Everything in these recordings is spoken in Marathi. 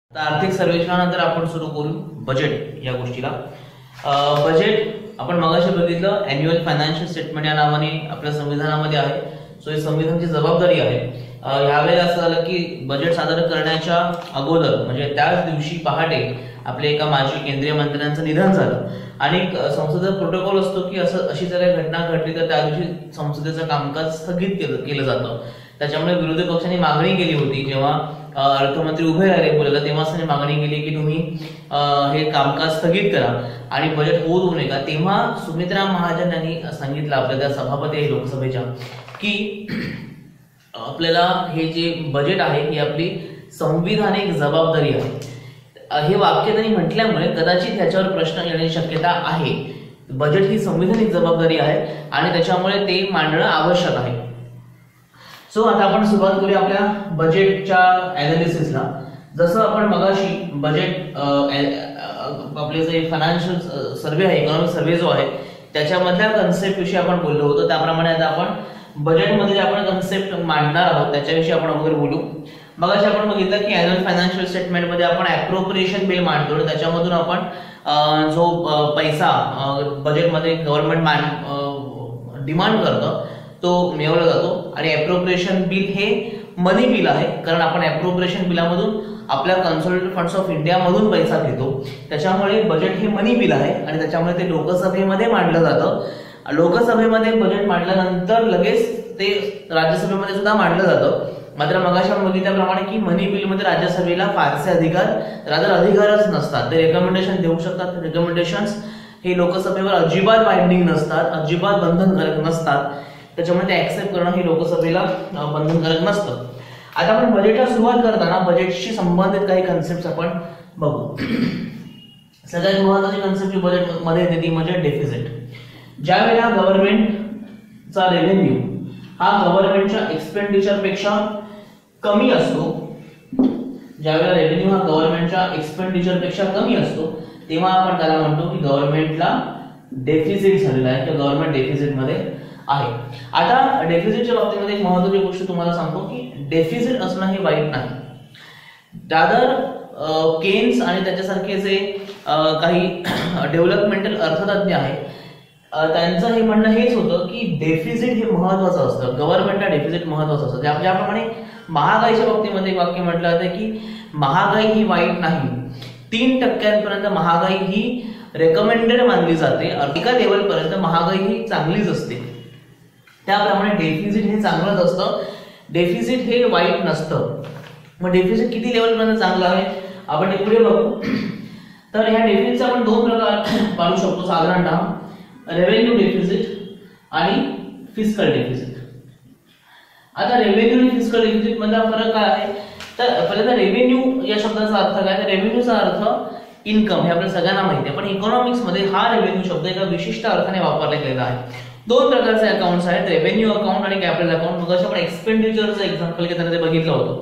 आर्थिक सर्वेक्षणानंतर आपण सुरू करू बजेट या गोष्टीला। बजेट आपण मगाशी बघितलं अॅन्युअल फायनान्शियल स्टेटमेंट या नावाने आपल्या संविधानामध्ये आहे। सो ही संविधानाची जबाबदारी आहे। यावेळेला असं झालं की बजेट सादर करण्याच्या अगोदर म्हणजे त्याच दिवशी पहाटे आपल्या एका माजी केंद्रीय मंत्र्यांचं निधन झालं आणि संसदेचा प्रोटोकॉल असतो की अशी जर घटना घडली तर त्या दिवशी संसदेचं कामकाज स्थगित केलं जातं। त्याच्यामुळे विरोधी पक्षांनी मागणी केली होती, जेव्हा अर्थमंत्री उभे राहिले बोलायला तेव्हा त्यांनी मागणी केली की तुम्ही हे कामकाज स्थगित करा आणि बजेट होऊ नये का। तेव्हा सुमित्रा महाजन यांनी सांगितलं आपल्या त्या सभापती आहे लोकसभेच्या की आपल्याला हे जे बजेट आहे ही आपली संविधानिक जबाबदारी आहे। हे वाक्य त्यांनी म्हटल्यामुळे कदाचित ह्याच्यावर प्रश्न येण्याची शक्यता आहे। बजेट ही संविधानिक जबाबदारी आहे आणि त्याच्यामुळे ते मांडणं आवश्यक आहे। सो आता आपण सुरुवात करूया आपल्या बजेटच्या अनालिसिसला। जसं आपण मगाशी बजेट आपले जे फायनान्शियल सर्वे आहे, इकॉनॉमिक सर्वे जो आहे त्याच्यामधल्या कन्सेप्ट विषयी आपण बोललो होतो, त्याप्रमाणे आता आपण बजेटमध्ये जे आपण कन्सेप्ट मांडणार आहोत त्याच्याविषयी आपण अगोदर बोलू। मगाशी आपण बघितलं की अॅन्युअल फायनान्शियल स्टेटमेंट मध्ये आपण ॲप्रोप्रिएशन बिल मांडतो, त्याच्यामधून आपण जो पैसा बजेटमध्ये गव्हर्नमेंट डिमांड करतं तो मिळवला जातो आणि ॲप्रोप्रिएशन बिल हे मनी बिल आहे, कारण आपण ॲप्रोप्रिएशन बिलामधून आपल्या कन्सॉलिडेटेड फंड्स ऑफ इंडिया मधून पैसा घेतो। त्याच्यामुळे बजेट हे मनी बिल आहे आणि त्याच्यामुळे ते लोकसभेमध्ये मांडलं जातं। लोकसभेमध्ये बजेट मांडल्यानंतर लगेच ते राज्यसभेमध्ये सुद्धा मांडलं जातं। मात्र मगाशी आपण बघितल्याप्रमाणे की मनी बिल मध्ये राज्यसभेला फारसे अधिकारच नसतात। ते रेकमेंडेशन देऊ शकतात। रेकमेंडेशन्स हे लोकसभेवर अजिबात बाइंडिंग नसतात, अजिबात बंधनकारक नसतात, त्याच्यामुळे ते ऍक्सेप्ट करणं हे लोकसभेला बंधनकारक नसतं। आता आपण बजेटला सुरुवात करताना बजेटशी संबंधित काही कन्सेप्ट आपण बघू। सगळ्यात महत्त्वाची कन्सेप्ट जी बजेट मध्ये येते ती म्हणजे डेफिसिट। ज्या वेळेला गव्हर्नमेंटचा रेव्हेन्यू हा गव्हर्नमेंटच्या एक्सपेंडिचर पेक्षा कमी असतो, ज्यावेळेला रेव्हेन्यू हा गव्हर्नमेंटच्या एक्सपेंडिचर पेक्षा कमी असतो तेव्हा आपण त्याला म्हणतो की गव्हर्नमेंटला डेफिसिट झालेला आहे किंवा गव्हर्नमेंट डेफिसिट मध्ये आहे। आता डेफिसिटच्या बाबतीमध्ये एक महत्त्वाची गोष्ट तुम्हाला सांगतो की डेफिसिट असणं हे वाईट नाही। रादर केन्स आणि त्याच्यासारखे जे काही डेव्हलपमेंटल अर्थतज्ञ आहेत त्यांचं हे म्हणणं हेच होतं की डेफिसिट हे महत्त्वाचं असतं, गव्हर्नमेंटला डेफिसिट महत्त्वाचं असतं। ज्याप्रमाणे महागाईच्या बाबतीमध्ये एक वाक्य म्हटलं जातं की महागाई ही वाईट नाही, 3% महागाई ही रेकमेंडेड मानली जाते, एका लेवल पर्यंत महागाई ही चांगलीच असते। त्याप्रमाणे डेफिसिट हे चांगलंच असतं, डेफिसिट हे वाईट नसतं। मग डेफिसिट किती लेवल पर्यंत चांगलं आहे आपण ते पुढे बघू। तर ह्या डेफिसिटचे आपण दोन प्रकार पाडू शकतो साधारणतः, रेव्हेन्यू डेफिसिट आणि फिस्कल डेफिसिट। आता रेव्हेन्यू आणि फिस्कल डेफिसिट मधला फरक काय आहे तर पहिल्यांदा रेव्हेन्यू या शब्दाचा अर्थ काय तर रेव्हेन्यूचा अर्थ इन्कम हे आपल्याला सगळ्यांना माहिती आहे, पण इकॉनॉमिक्स मध्ये हा रेव्हेन्यू शब्द एका विशिष्ट अर्थाने वापरला गेलेला आहे। दोन प्रकारचे अकाउंट्स आहेत, रेव्हेन्यू अकाउंट आणि कॅपिटल अकाउंट। मग आपण एक्सपेंडिचरचं एक्झाम्पल घेताना ते बघितलं होतं।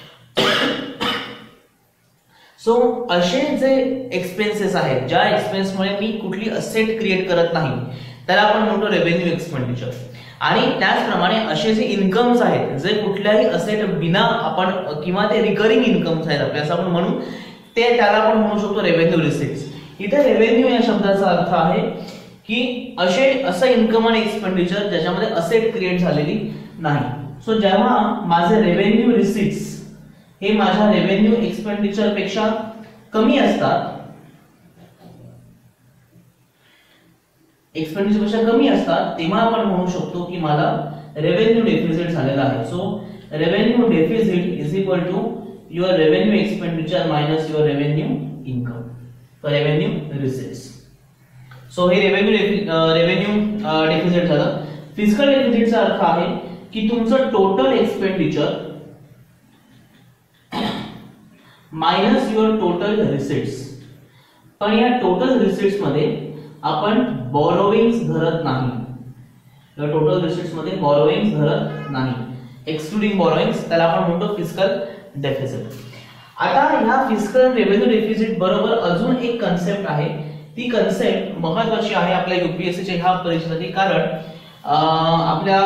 सो असे जे एक्सपेन्सेस आहेत ज्या एक्सपेन्समुळे मी कुठली असेट क्रिएट करत नाही त्याला आपण म्हणतो रेव्हेन्यू एक्सपेंडिचर। आणि त्याचप्रमाणे असे जे इन्कम्स आहेत जे कुठल्याही असेट बिना आपण किंवा ते रिकरिंग इन्कम्स आहेत आपल्याला आपण म्हणू ते त्याला आपण म्हणू शकतो रेव्हेन्यू रिसिट्स। इथे रेव्हेन्यू या शब्दाचा अर्थ आहे की असं इन्कम आणि एक्सपेंडिचर ज्याच्यामध्ये असेट क्रिएट झालेली नाही। सो जेव्हा माझे रेव्हेन्यू रिसिट्स हे माझ्या रेव्हेन्यू एक्सपेंडिचर पेक्षा कमी असतात, एक्सपेंडिचर पेक्षा कमी असतात तेव्हा आपण म्हणू शकतो की मला रेव्हेन्यू डेफिसिट झालेला आहे। So revenue deficit is equal to your revenue expenditure minus your revenue income तर रेव्हेन्यू रिसिट्स। सो हे रेव्हेन्यू डेफिसिट झालं। फिस्कल डेफिसिटचा अर्थ आहे की तुमचं total expenditure minus your total receipts, पण या टोटल रिसिट्स मध्ये आपण बॉरोइंग्स धरत नाही, या टोटल रिसिट्स मध्ये बॉरोइंग्स धरत नाही, एक्सक्लुडिंग बॉरोइंग्स, त्याला आपण म्हणतो फिस्कल डेफिसिट। आता ह्या फिस्कल रेव्हेन्यू डेफिसिट बरोबर अजून एक कन्सेप्ट आहे, ती कन्सेप्ट महत्त्वाची आहे आपल्या यूपीएससीच्या ह्या परीक्षेसाठी, कारण आपल्या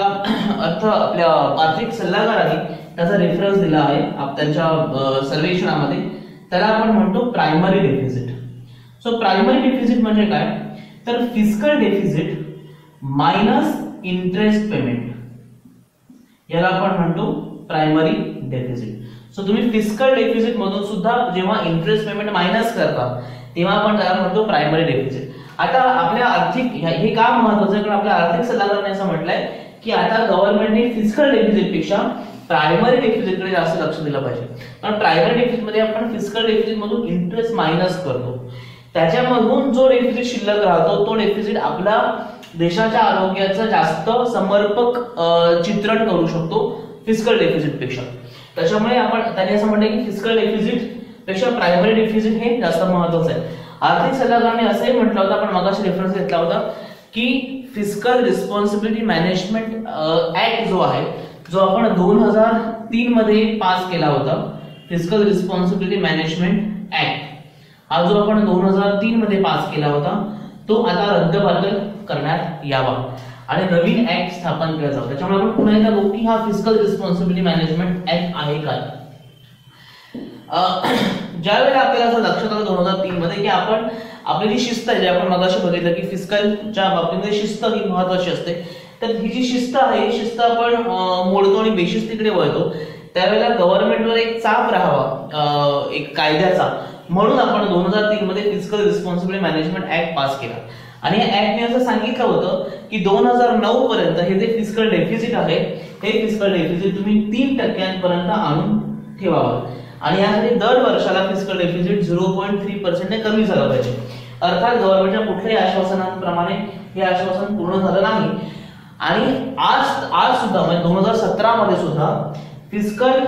आर्थिक सल्लागारांनी त्याचा रेफरन्स दिला आहे त्यांच्या सर्वेक्षणामध्ये त्याला आपण म्हणतो primary deficit. So primary deficit म्हणजे काय, तर fiscal deficit minus interest payment, याला आपण म्हणतो प्रायमरी डेफिसिट. सो तुम्ही फिस्कल डेफिसिट मधून सुद्धा जेव्हा इंटरेस्ट पेमेंट मायनस करता तेव्हा आपण त्याला म्हणतो प्रायमरी डेफिसिट. आता आपल्या आर्थिक हे का महत्वाचं आहे, कारण आपल्या आर्थिक सल्लागारांनी असं म्हटलंय की आता गव्हर्नमेंटने फिस्कल डेफिसिट पेक्षा प्रायमरी डेफिसिट कडे जास्त लक्ष दिलं पाहिजे. कारण प्रायमरी डेफिसिट मध्ये आपण फिस्कल डेफिसिट मधून इंटरेस्ट मायनस करतो, त्याच्यामधून जो डेफिसिट शिल्लक राहतो तो डेफिसिट आपला देशाच्या आरोग्याचं जास्त समर्पक चित्रण करू शकतो फिस्कल डेफिसिट पेक्षा. त्याच्यामुळे आपण त्यांनी असं म्हटलं की फिस्कल डेफिसिट पेक्षा प्रायमरी डेफिसिट हे जास्त महत्त्वाचं आहे. आर्थिक सल्लागारांनी असंही म्हटलं होतं, आपण मगाशी रेफरन्स घेतला होता की फिस्कल रिस्पॉन्सिबिलिटी मॅनेजमेंट ऍक्ट जो आहे, जो आपण 2003 मध्ये पास केला होता, फिस्कल रिस्पॉन्सिबिलिटी मॅनेजमेंट ऍक्ट हा जो आपण 2003 मध्ये पास केला होता, तो आता रद्दबातल करण्यात यावा आणि नवीन ऍक्ट स्थापन केला जावा. त्याच्यामुळे आपण पुन्हा एकदा बघू की हा फिस्कल रिस्पॉन्सिबिलिटी मॅनेजमेंट ऍक्ट आहे काय. ज्यावेळेला आपल्याला असं लक्षात आलं 2003 मध्ये की आपण आपली जी शिस्त आहे, जे आपण मगाशी बघितलं की फिस्कलच्या बाबतीमध्ये शिस्त ही महत्वाची असते, तर ही जी शिस्त आहे ही शिस्त आपण मोडतो आणि बेशिस्तीकडे वळतो, त्यावेळेला गव्हर्नमेंटवर एक चाप राहावा एक कायद्याचा, म्हणून आपण 2003 मध्ये fiscal responsibility management act pass केला. आणि या ऍक्टने असं सांगितलं होतं की 2009 पर्यंत हे जे फिस्कल डेफिसिट आहे हे फिस्कल डेफिसिट तुम्ही 3% आणून ठेवावं आणि यासाठी दर वर्षाला फिस्कल डेफिसिट 0.3% ने कमी झालं पाहिजे. अर्थात गव्हर्नमेंटच्या कुठल्याही आश्वासनांप्रमाणे हे आश्वासन पूर्ण झालं नाही आणि आज सुद्धा म्हणजे 2017 मध्ये सुद्धा फिस्कल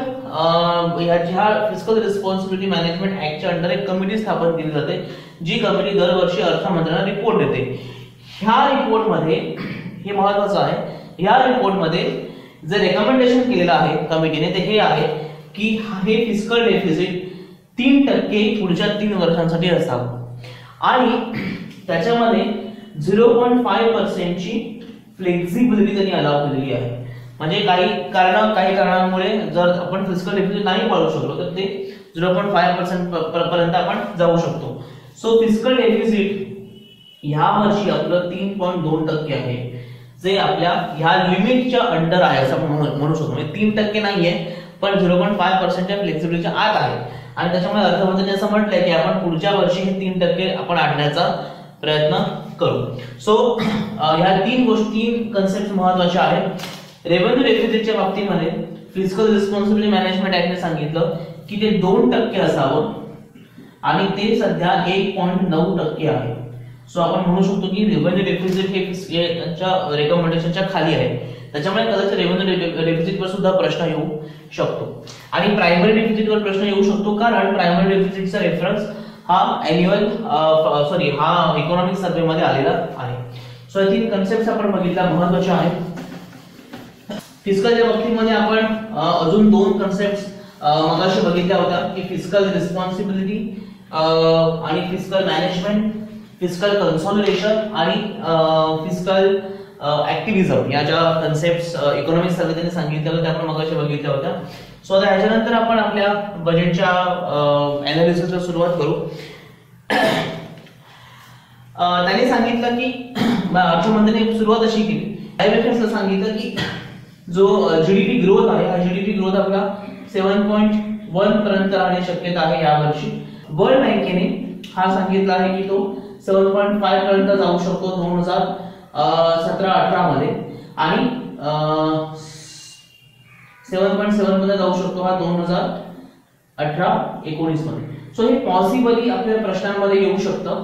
फिस्कल रिस्पॉन्सिबिलिटी मॅनेजमेंट ऍक्टच्या अंडर एक कमिटी स्थापन केली जाते, जी कमिटी दरवर्षी अर्थमंत्र्यांना रिपोर्ट देते. ह्या रिपोर्ट मध्ये हे महत्वाचं आहे, या रिपोर्ट मध्ये जे रेकमेंडेशन केलेलं आहे कमिटीने ते हे आहे की हे फिस्कल डेफिसिट 3% पुढच्या 3 वर्षांसाठी असावं आणि त्याच्यामध्ये 0.5% ची फ्लेक्झिबिलिटी त्यांनी अलाउ केलेली आहे. म्हणजे काही कारणांमुळे जर आपण फिस्कल डेफिसिट नाही पाळू शकलो तर ते 0.5% पर्यंत आपण जाऊ शकतो. सो फिस्कल डेफिसिट ह्या वर्षी आपलं 3.2% आहे, जे आपल्या ह्या लिमिटच्या अंडर आहे असं आपण म्हणू शकतो. म्हणजे 3% नाहीये पण 0.5%च्या फ्लेक्सिबिलिटीच्या आत आहे आणि त्याच्यामुळे अर्थमंत्र्यांनी असं म्हटलंय की आपण पुढच्या वर्षी हे 3% आपण आणण्याचा प्रयत्न करू. सो ह्या 3 कन्सेप्ट महत्वाच्या आहेत. रेव्हेन्यू डेफिसिटच्या बाबतीमध्ये फिस्कल रिस्पॉन्सिबिलिटी मॅनेजमेंट ऍक्टने सांगितलं की ते 2% असावं आणि ते सध्या 1.9% आहे. सो आपण म्हणू शकतो की रेव्हेन्यू डेफिसिट हे त्यांच्या रेकमेंडेशनच्या खाली आहे, त्याच्यामुळे कदाचित रेव्हेन्यू डेफिसिटवर सुद्धा प्रश्न येऊ शकतो. आणि प्रायमरी डेफिसिटवर प्रश्न येऊ शकतो कारण प्रायमरी डेफिसिटचा रेफरन्स हा हा इकॉनॉमिक सर्व्हे मध्ये आलेला आहे. सो या 3 कन्सेप्ट आपण बघितल्या, महत्त्वाच्या आहेत. फिस्कलच्या बाबतीमध्ये आपण अजून 2 कन्सेप्ट मगाशी बघितल्या होत्या की फिस्कल रिस्पॉन्सिबिलिटी आणि फिस्कल मॅनेजमेंट, फिस्कल कन्सॉलिडेशन आणि फिस्कल ऍक्टिव्हिझम, या ज्या कन्सेप्ट्स इकॉनॉमिक सर्व्हे त्यांनी सांगितल्या होत्या आपण मगाशी बघितल्या होत्या. सो आता याच्यानंतर आपण आपल्या बजेटच्या अनालिसिसला सुरुवात करू. त्यांनी सांगितलं की अर्थमंत्र्यांनी सुरुवात अशी केली, आयएमएफने सांगितलं की जो जीडीपी ग्रोथ आहे हा जीडीपी ग्रोथ आपला 7.1 पर्यंत राहण्याची शक्यता आहे यावर्षी. वर्ल्ड बँकेने हा सांगितला आहे की तो 7.5 पर्यंत जाऊ शकतो 2017-18 मध्ये आणि 7.7 मध्ये जाऊ शकतो हा 2018-19 मध्ये. सो हे पॉसिबली आपल्या प्रश्नांमध्ये येऊ शकतं,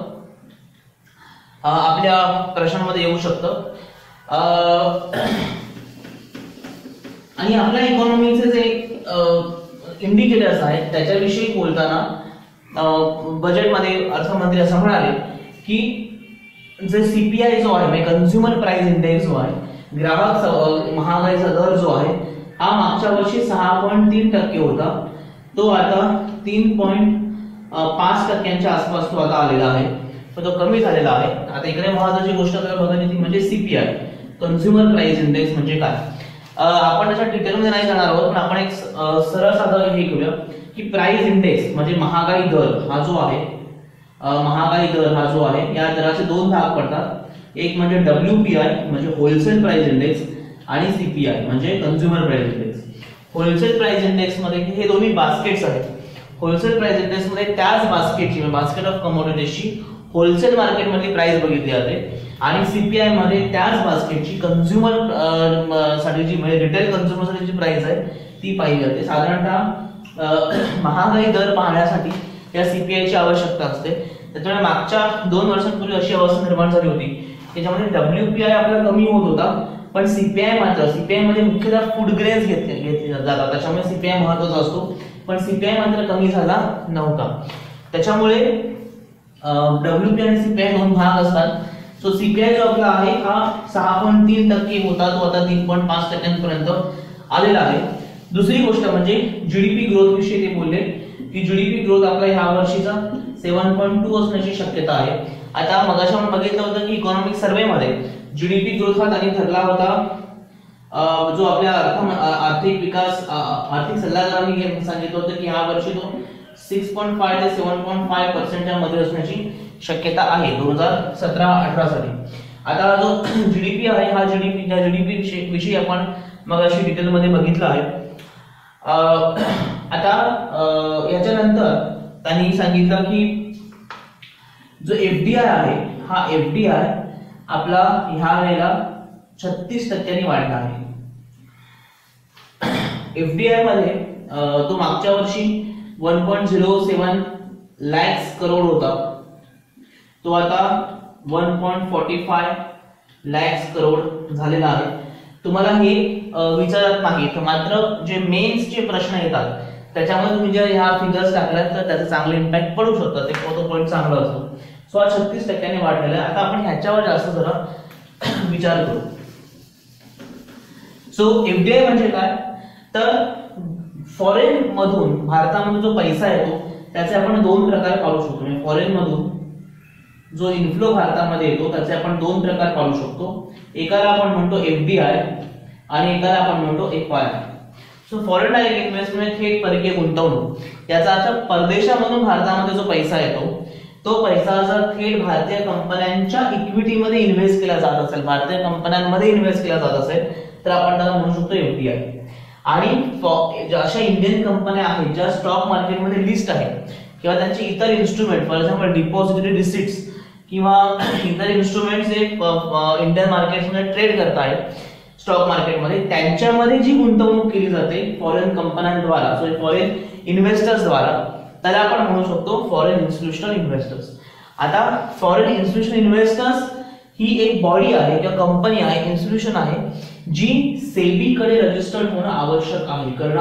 आणि आपल्या इकॉनॉमीचे जे इंडिकेटर्स आहेत त्याच्याविषयी बोलताना बजेटमध्ये अर्थमंत्री असं म्हणाले की जे सीपीआय जो आहे म्हणजे कन्झ्युमर प्राइस इंडेक्स जो आहे, ग्राहक महागाईचा दर जो आहे हा मागच्या वर्षी 6.3% होता, तो आता 3.5% आसपास तो आता आलेला आहे, तो कमी झालेला आहे. आता इकडे महत्त्वाची गोष्ट आपल्याला बघायची ती म्हणजे सीपीआय कन्झ्युमर प्राइस इंडेक्स म्हणजे काय. आपण त्याच्या डिटेलमध्ये नाही जाणार आहोत पण आपण एक सरळ साधं हे घेऊया की प्राइस इंडेक्स म्हणजे महागाई दर हा जो आहे, या दराचे दोन भाग पडतात. एक म्हणजे WPI म्हणजे होलसेल प्राइस इंडेक्स आणि CPI म्हणजे consumer price index. Wholesale price index मध्ये हे दोन्ही बास्केट्स आहेत. होलसेल प्राइस इंडेक्स मध्ये त्याच बास्केटची बास्केट ऑफ कमोडिटीजची होलसेल मार्केट मधली प्राइस बघितली जाते आणि CPI मध्ये त्याच बास्केटची कंझ्युमर साठीची म्हणजे रिटेल कंझ्युमर साठीची प्राइस आहे ती पाहिली जाते. साधारणतः महागाई दर पाहण्यासाठी या CPI ची आवश्यकता असते. त्याच्यामुळे मागच्या 2 वर्षांपूर्वी अशी अवस्था निर्माण झाली होती त्याच्यामध्ये WPI आपला कमी होत होता, पण CPI मध्ये मुख्यतः फूड ग्रेन्स घेतले जातात, त्याच्यामुळे CPI महत्त्वाचा असतो, पण CPI मात्र कमी झाला नव्हता. त्याच्यामुळे WPI आणि CPI दोन भाग असतात. सो CPI जो आपला आहे हा 6.3% होता, तो आता 3.5% आलेला आहे. दुसरी गोष्ट म्हणजे जीडीपी ग्रोथ विषयी ते बोलले की जीडीपी ग्रोथ आपला ह्या वर्षीचा 7.2 असण्याची शक्यता आहे. आता मगाशी आपण बघितलं होतं की इकॉनॉमिक सर्व्हे मध्ये जीडीपी ग्रोथ हा त्यांनी ठरला होता, जो आपल्या आर्थिक सल्लागारांनी सांगितलं होतं की ह्या वर्षी तो 6.5 ते 7.5% मध्ये असण्याची शक्यता आहे 2017-18 साठी. आता जो जीडीपी आहे हा जीडीपी विषयी आपण मगाशी डिटेल मध्ये बघितलं आहे. आता याच्यानंतर त्यांनी सांगितलं की जो FDI आहे हा FDI आपला ह्या वेळेला 36% वाढला आहे. FDI मध्ये तो मागच्या वर्षी 1.07 लाख करोड होता, तो आता 1.45 लाख करोड झालेला आहे. तुम्हाला हे विचारत नाही, मात्र जे मेन्सचे प्रश्न येतात त्याच्यामध्ये तुम्ही जर ह्या फिगर्स टाकल्यात तर त्याचा चांगला इम्पॅक्ट पडू शकतो, ते तो पॉईंट चांगला असतो. सो हा 36% वाढलेला आहे. आता आपण ह्याच्यावर जास्त जरा विचार करू. सो FDI म्हणजे काय, तर फॉरेन मधून भारतामध्ये जो पैसा येतो त्याचे आपण दोन प्रकार पाडू शकतो. म्हणजे फॉरेन मधून जो इन्फ्लो भारतामध्ये येतो त्याचे आपण दोन प्रकार पाडू शकतो. एकाला आपण म्हणतो FDI आणि एकाला आपण म्हणतो FII. So foreign direct investment थेट परकीय गुंतवणूक, याचा अर्थ परदेशामधून भारतामध्ये जो पैसा येतो तो पैसा जर थेट भारतीय कंपन्यांच्या इक्विटीमध्ये इन्व्हेस्ट केला जात असेल, भारतीय कंपन्यांमध्ये इन्व्हेस्ट केला जात असेल तर आपण त्याला म्हणू शकतो FDI. आणि अशा इंडियन कंपन्या आहेत ज्या स्टॉक मार्केटमध्ये लिस्ट आहेत किंवा त्यांचे इतर instrument for example depository receipts किंवा इतर इन्स्ट्रुमेंट्स जे इंडियन मार्केटमध्ये ट्रेड करत आहेत स्टॉक मार्केटमध्ये, त्यांच्यामध्ये जी गुंतवणूक केली जाते फॉरेन कंपन्यांद्वारा, सॉरी फॉरेन इन्व्हेस्टर्स द्वारा, त्याला आपण म्हणू शकतो फॉरेन इन्स्टिट्यूशनल इन्व्हेस्टर्स. आता फॉरेन इन्स्टिट्यूशनल इन्व्हेस्टर्स ही एक बॉडी आहे किंवा कंपनी आहे, इन्स्टिट्यूशन आहे जी सेबी कडे रजिस्टर्ड होणं आवश्यक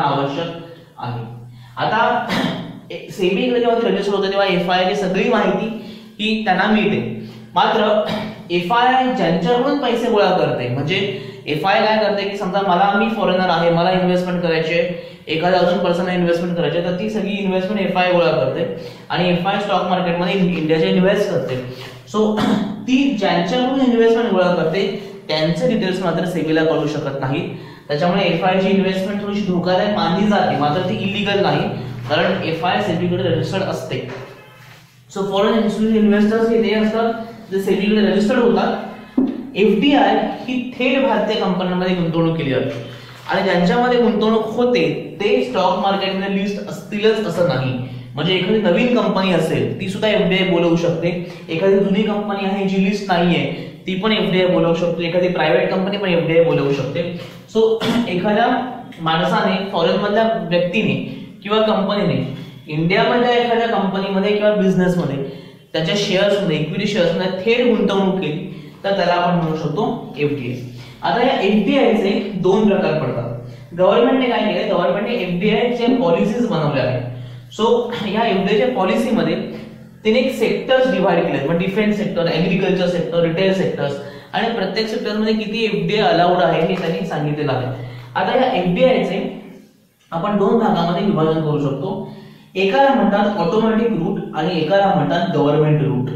आहे. आता सेबी कडे जेव्हा रजिस्टर होते तेव्हा FII ची सगळी माहिती ही त्यांना मिळते. मात्र FII ज्यांच्याकडून पैसे गोळा करते, म्हणजे FII काय करते की समजा मी फॉरेनर आहे, मला इन्व्हेस्टमेंट करायचे, एखाद्या अजून पर्सनला इन्व्हेस्टमेंट करायचे, तर ती सगळी इन्व्हेस्टमेंट FII गोळा करते आणि FII स्टॉक मार्केटमध्ये इंडियाच्या इन्व्हेस्ट करते. सो ती ज्यांच्याकडून इन्व्हेस्टमेंट गोळा करते त्यांचे डिटेल्स मात्र सेबीला कळू शकत नाहीत. त्याच्यामुळे FII ची इन्व्हेस्टमेंट थोडीशी धोकादायक मानली जाते, मात्र ती इलिगल नाही, कारण FII सेबीकडे रजिस्टर्ड असते. सो फॉरेन इन्स्टिट्यूशनल इन्व्हेस्टर्स हे असतात जे सेबीकडे रजिस्टर्ड होतात. FDI ही थेट भारतीय कंपन्यांमध्ये गुंतवणूक केली जाते आणि ज्यांच्यामध्ये गुंतवणूक होते ते स्टॉक मार्केटमध्ये लिस्ट असतीलच असं नाही. म्हणजे एखादी नवीन कंपनी असेल ती सुद्धा FDI बोलवू शकते, एखादी जुनी कंपनी आहे जी लिस्ट नाहीये ती पण FDI बोलवू शकते, एखादी प्रायव्हेट कंपनी पण FDI बोलवू शकते. सो एखाद्या माणसाने फॉरेन मधल्या व्यक्तीने किंवा कंपनीने इंडियामधल्या एखाद्या कंपनीमध्ये किंवा बिझनेसमध्ये त्याच्या शेअर्समध्ये इक्विटी शेअर्समध्ये थेट गुंतवणूक केली तर त्याला आपण म्हणू शकतो FDI. आता या FDI चे दोन प्रकार पडतात. गव्हर्नमेंटने काय केले, गव्हर्नमेंटने FDI चे पॉलिसीज बनवल्या आहेत. सो या FDI च्या पॉलिसीमध्ये तिने एक सेक्टर्स डिव्हाइड केले, म्हणजे defence sector, agriculture sector, retail sectors, आणि प्रत्येक सेक्टरमध्ये किती FDI अलाउड आहे हे त्यांनी सांगितलेलं आहे. आता या FDI चे आपण दोन भागामध्ये विभाजन करू शकतो. एकाला म्हणतात ऑटोमॅटिक रूट आणि एकाला म्हणतात गव्हर्नमेंट रूट.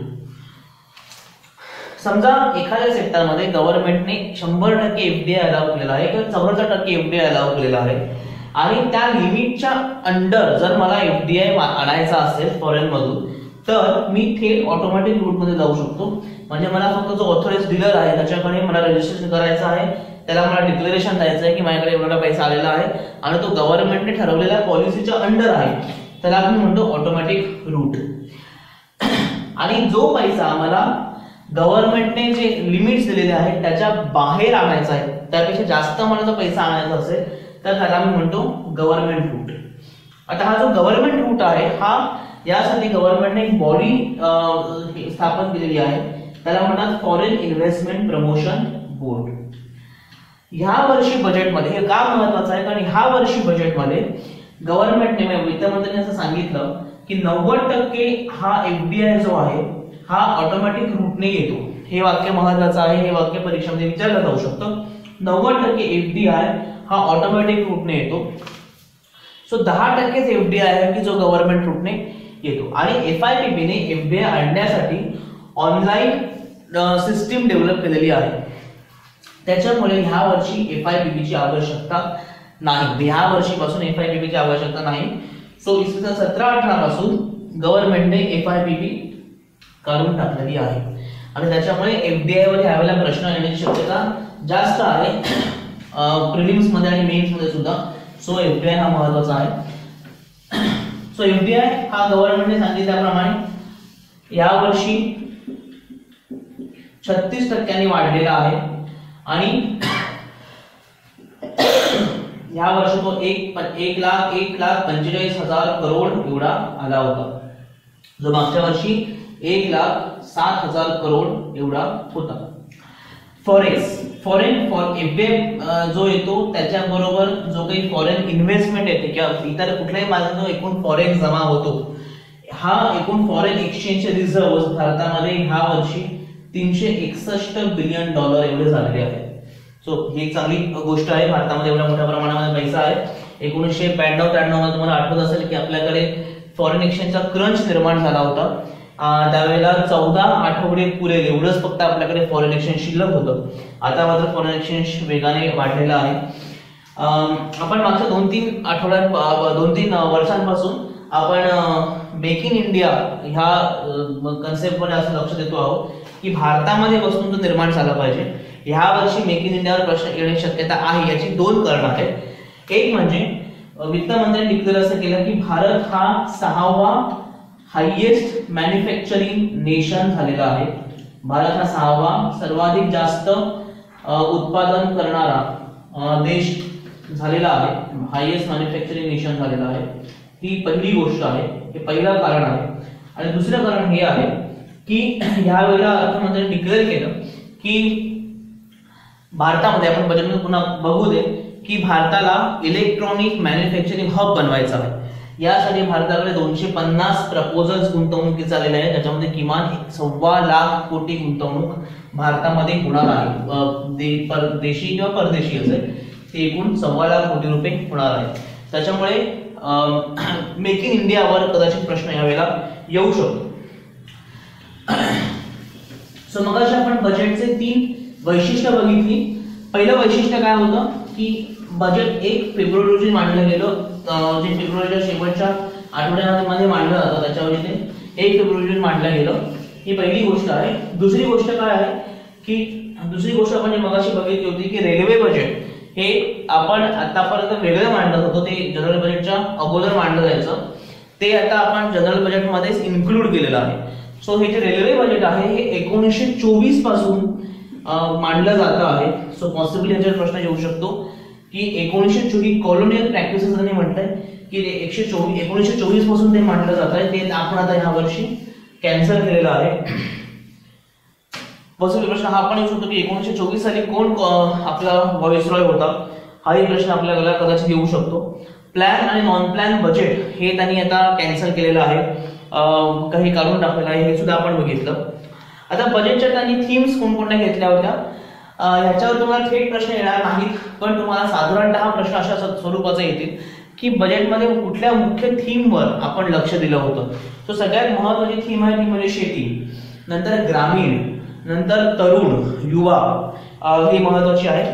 समजा एखाद्या सेक्टरमध्ये गव्हर्नमेंटने 100% FDI अलाउ केलेला आहे किंवा 74% FDI अलाउ केलेला आहे आणि त्या लिमिटच्या अंडर जर मला FDI आणायचा असेल फॉरेन मधून तर मी थेट ऑटोमॅटिक रूट मध्ये जाऊ शकतो. म्हणजे मला फक्त जो ऑथराइज डीलर आहे त्याच्याकडे मला रजिस्ट्रेशन करायचं आहे, त्याला मला डिक्लेरेशन द्यायचं आहे की माझ्याकडे एवढा पैसा आलेला आहे आणि तो गव्हर्नमेंटने ठरवलेल्या पॉलिसीच्या अंडर आहे, त्याला आपण म्हणतो ऑटोमॅटिक रूट. आणि जो पैसा मला गव्हर्नमेंटने जे लिमिट्स दिलेले आहेत त्याच्या बाहेर आणायचा आहे, त्यापेक्षा जास्त मला जर पैसा आणायचा असेल तर त्याला मी म्हणतो गव्हर्नमेंट रूट. आता हा जो गव्हर्नमेंट रूट आहे हा यासाठी गव्हर्नमेंटने एक बॉडी स्थापन केलेली आहे, त्याला म्हणतात फॉरेन इन्व्हेस्टमेंट प्रमोशन बोर्ड. ह्या वर्षी बजेटमध्ये हे का महत्वाचं आहे, कारण ह्या वर्षी बजेटमध्ये गव्हर्नमेंटने वित्तमंत्र्यांनी असं सांगितलं की 90% हा FDI जो आहे हा ऑटोमॅटिक रूटने येतो. हे वाक्य महत्वाचं आहे, हे वाक्य परीक्षेमध्ये विचारलं जाऊ शकतं. 90% FDI हा ऑटोमॅटिक रूटने येतो. सो 10% FDI आहे की जो गव्हर्नमेंट रूटने येतो. आणि FIPB ने FDI आणण्यासाठी ऑनलाईन सिस्टीम डेव्हलप केलेली आहे. त्याच्यामुळे ह्या वर्षी FIPB ची आवश्यकता नाही, ह्या वर्षीपासून FIPB ची आवश्यकता नाही. सो इसवी सन 17-18 पासून गव्हर्नमेंटने FIPB काढून टाकलेली आहे आणि त्याच्यामुळे FDI वर ह्यावेळेला प्रश्न येण्याची शक्यता जास्त आहे, प्रिलिम्स मध्ये आणि मेन्स मध्ये सुद्धा. सो FDI हा महत्वाचा आहे. सो FDI हा गव्हर्नमेंटने सांगितल्याप्रमाणे यावर्षी 36% वाढलेला आहे आणि या वर्षी तो 1,45,000 करोड एवढा आला होता, जो मागच्या वर्षी 1,07,000 करोड एवढा होता. फॉरेन FDI जो येतो त्याच्याबरोबर जो काही फॉरेन इन्व्हेस्टमेंट येते किंवा इतर कुठल्याही मार्गाने जो एकूण फॉरेन जमा होतो, हा एकूण फॉरेन एक्सचेंज रिझर्व भारतामध्ये ह्या वर्षी $361 बिलियन एवढे झालेले आहेत. सो ही एक चांगली गोष्ट आहे, भारतामध्ये एवढ्या मोठ्या प्रमाणामध्ये पैसा आहे. 1992-93 मध्ये तुम्हाला आठवत असेल की आपल्याकडे फॉरेन एक्सचेंजचा क्रंच निर्माण झाला होता. त्यावेळेला 14 आठवडे पुरेल एवढंच फक्त आपल्याकडे फॉरेन एक्सचेंज शिल्लक होतं. आता मात्र फॉरेन एक्सचेंज वेगाने वाढलेलं आहे. आपण मागच्या 2-3 वर्षांपासून आपण मेक इन इंडिया ह्या कन्सेप्टमध्ये असं लक्ष देतो आहोत की भारतामध्ये वस्तूंचं निर्माण झालं पाहिजे. ह्या वर्षी मेक इन इंडियावर प्रश्न येण्याची शक्यता आहे. याची 2 कारण आहेत. एक म्हणजे वित्तमंत्र्यांनी डिक्लेअर असं केलं की भारत हा 6वा हायएस्ट मॅन्युफॅक्चरिंग नेशन झालेला आहे. भारत हा 6वा सर्वाधिक जास्त उत्पादन करणारा देश झालेला आहे, हायएस्ट मॅन्युफॅक्चरिंग नेशन झालेला आहे. ही पहिली गोष्ट आहे, हे पहिलं कारण आहे. आणि दुसरं कारण हे आहे की ह्या वेळेला अर्थमंत्र्यांनी डिक्लेअर केलं की भारतामध्ये आपण बजेटमध्ये पुन्हा बघू दे की भारताला इलेक्ट्रॉनिक मॅन्युफॅक्चरिंग हब बनवायचा आहे. यासाठी भारताकडे 250 प्रपोजल्स गुंतवणुकीचे आलेले आहेत, त्याच्यामध्ये किमान 1.25 लाख कोटी गुंतवणूक भारतामध्ये होणार आहे. देशी किंवा परदेशी असेल ते एकूण 1.25 लाख कोटी रुपये होणार आहे. त्याच्यामुळे मेक इन इंडियावर कदाचित प्रश्न यावेळेला येऊ शकतो. सो मग आपण बजेटचे 3 वैशिष्ट्य बघितली. पहिलं वैशिष्ट्य काय होतं की बजेट 1 फेब्रुवारी रोजी मांडलं गेलं, जे फेब्रुवारीच्या शेवटच्या आठवड्यामध्ये मांडलं जातं त्याच्यावर ते 1 फेब्रुवारी रोजी मांडलं गेलं. ही पहिली गोष्ट आहे. दुसरी गोष्ट काय आहे की आपण जे मगाशी बघितली होती की रेल्वे बजेट हे आपण आतापर्यंत वेगळं मांडत होतो, ते जनरल बजेटच्या अगोदर मांडलं जायचं, ते आता आपण जनरल बजेटमध्येच इन्क्लूड केलेलं आहे. सो हे जे रेल्वे बजेट आहे हे 1924 पासून मांडलं जातं आहे. सो पॉसिबली याच्यावर प्रश्न येऊ शकतो की 1924 कॉलोनियल प्रॅक्टिसेस आणि म्हणताय की 1924 पासून ते मांडलं जात आहे, ते आपण आता ह्या वर्षी कॅन्सल केलेलं आहे. पॉसिबल प्रश्न हा पण येऊ शकतो की 1924 साली कोण आपला व्हाईसरॉय होता, हाही प्रश्न आपल्याला कदाचित येऊ शकतो. प्लॅन आणि नॉन प्लॅन बजेट हे त्यांनी आता कॅन्सल केलेलं आहे, काही काढून टाकलेलं आहे, हे सुद्धा आपण बघितलं. आता बजेटच्या त्यांनी थीम्स कोणकोणत्या घेतल्या होत्या ह्याच्यावर तुम्हाला थेट प्रश्न येणार नाहीत, पण तुम्हाला साधारणतः प्रश्न अशा स्वरूपाचे येतील की बजेटमध्ये कुठल्या मुख्य थीमवर आपण लक्ष दिलं होतं. सो सगळ्यात महत्त्वाची थीम आहे ती म्हणजे शेती, नंतर ग्रामीण, नंतर तरुण युवा, ही महत्त्वाची आहे.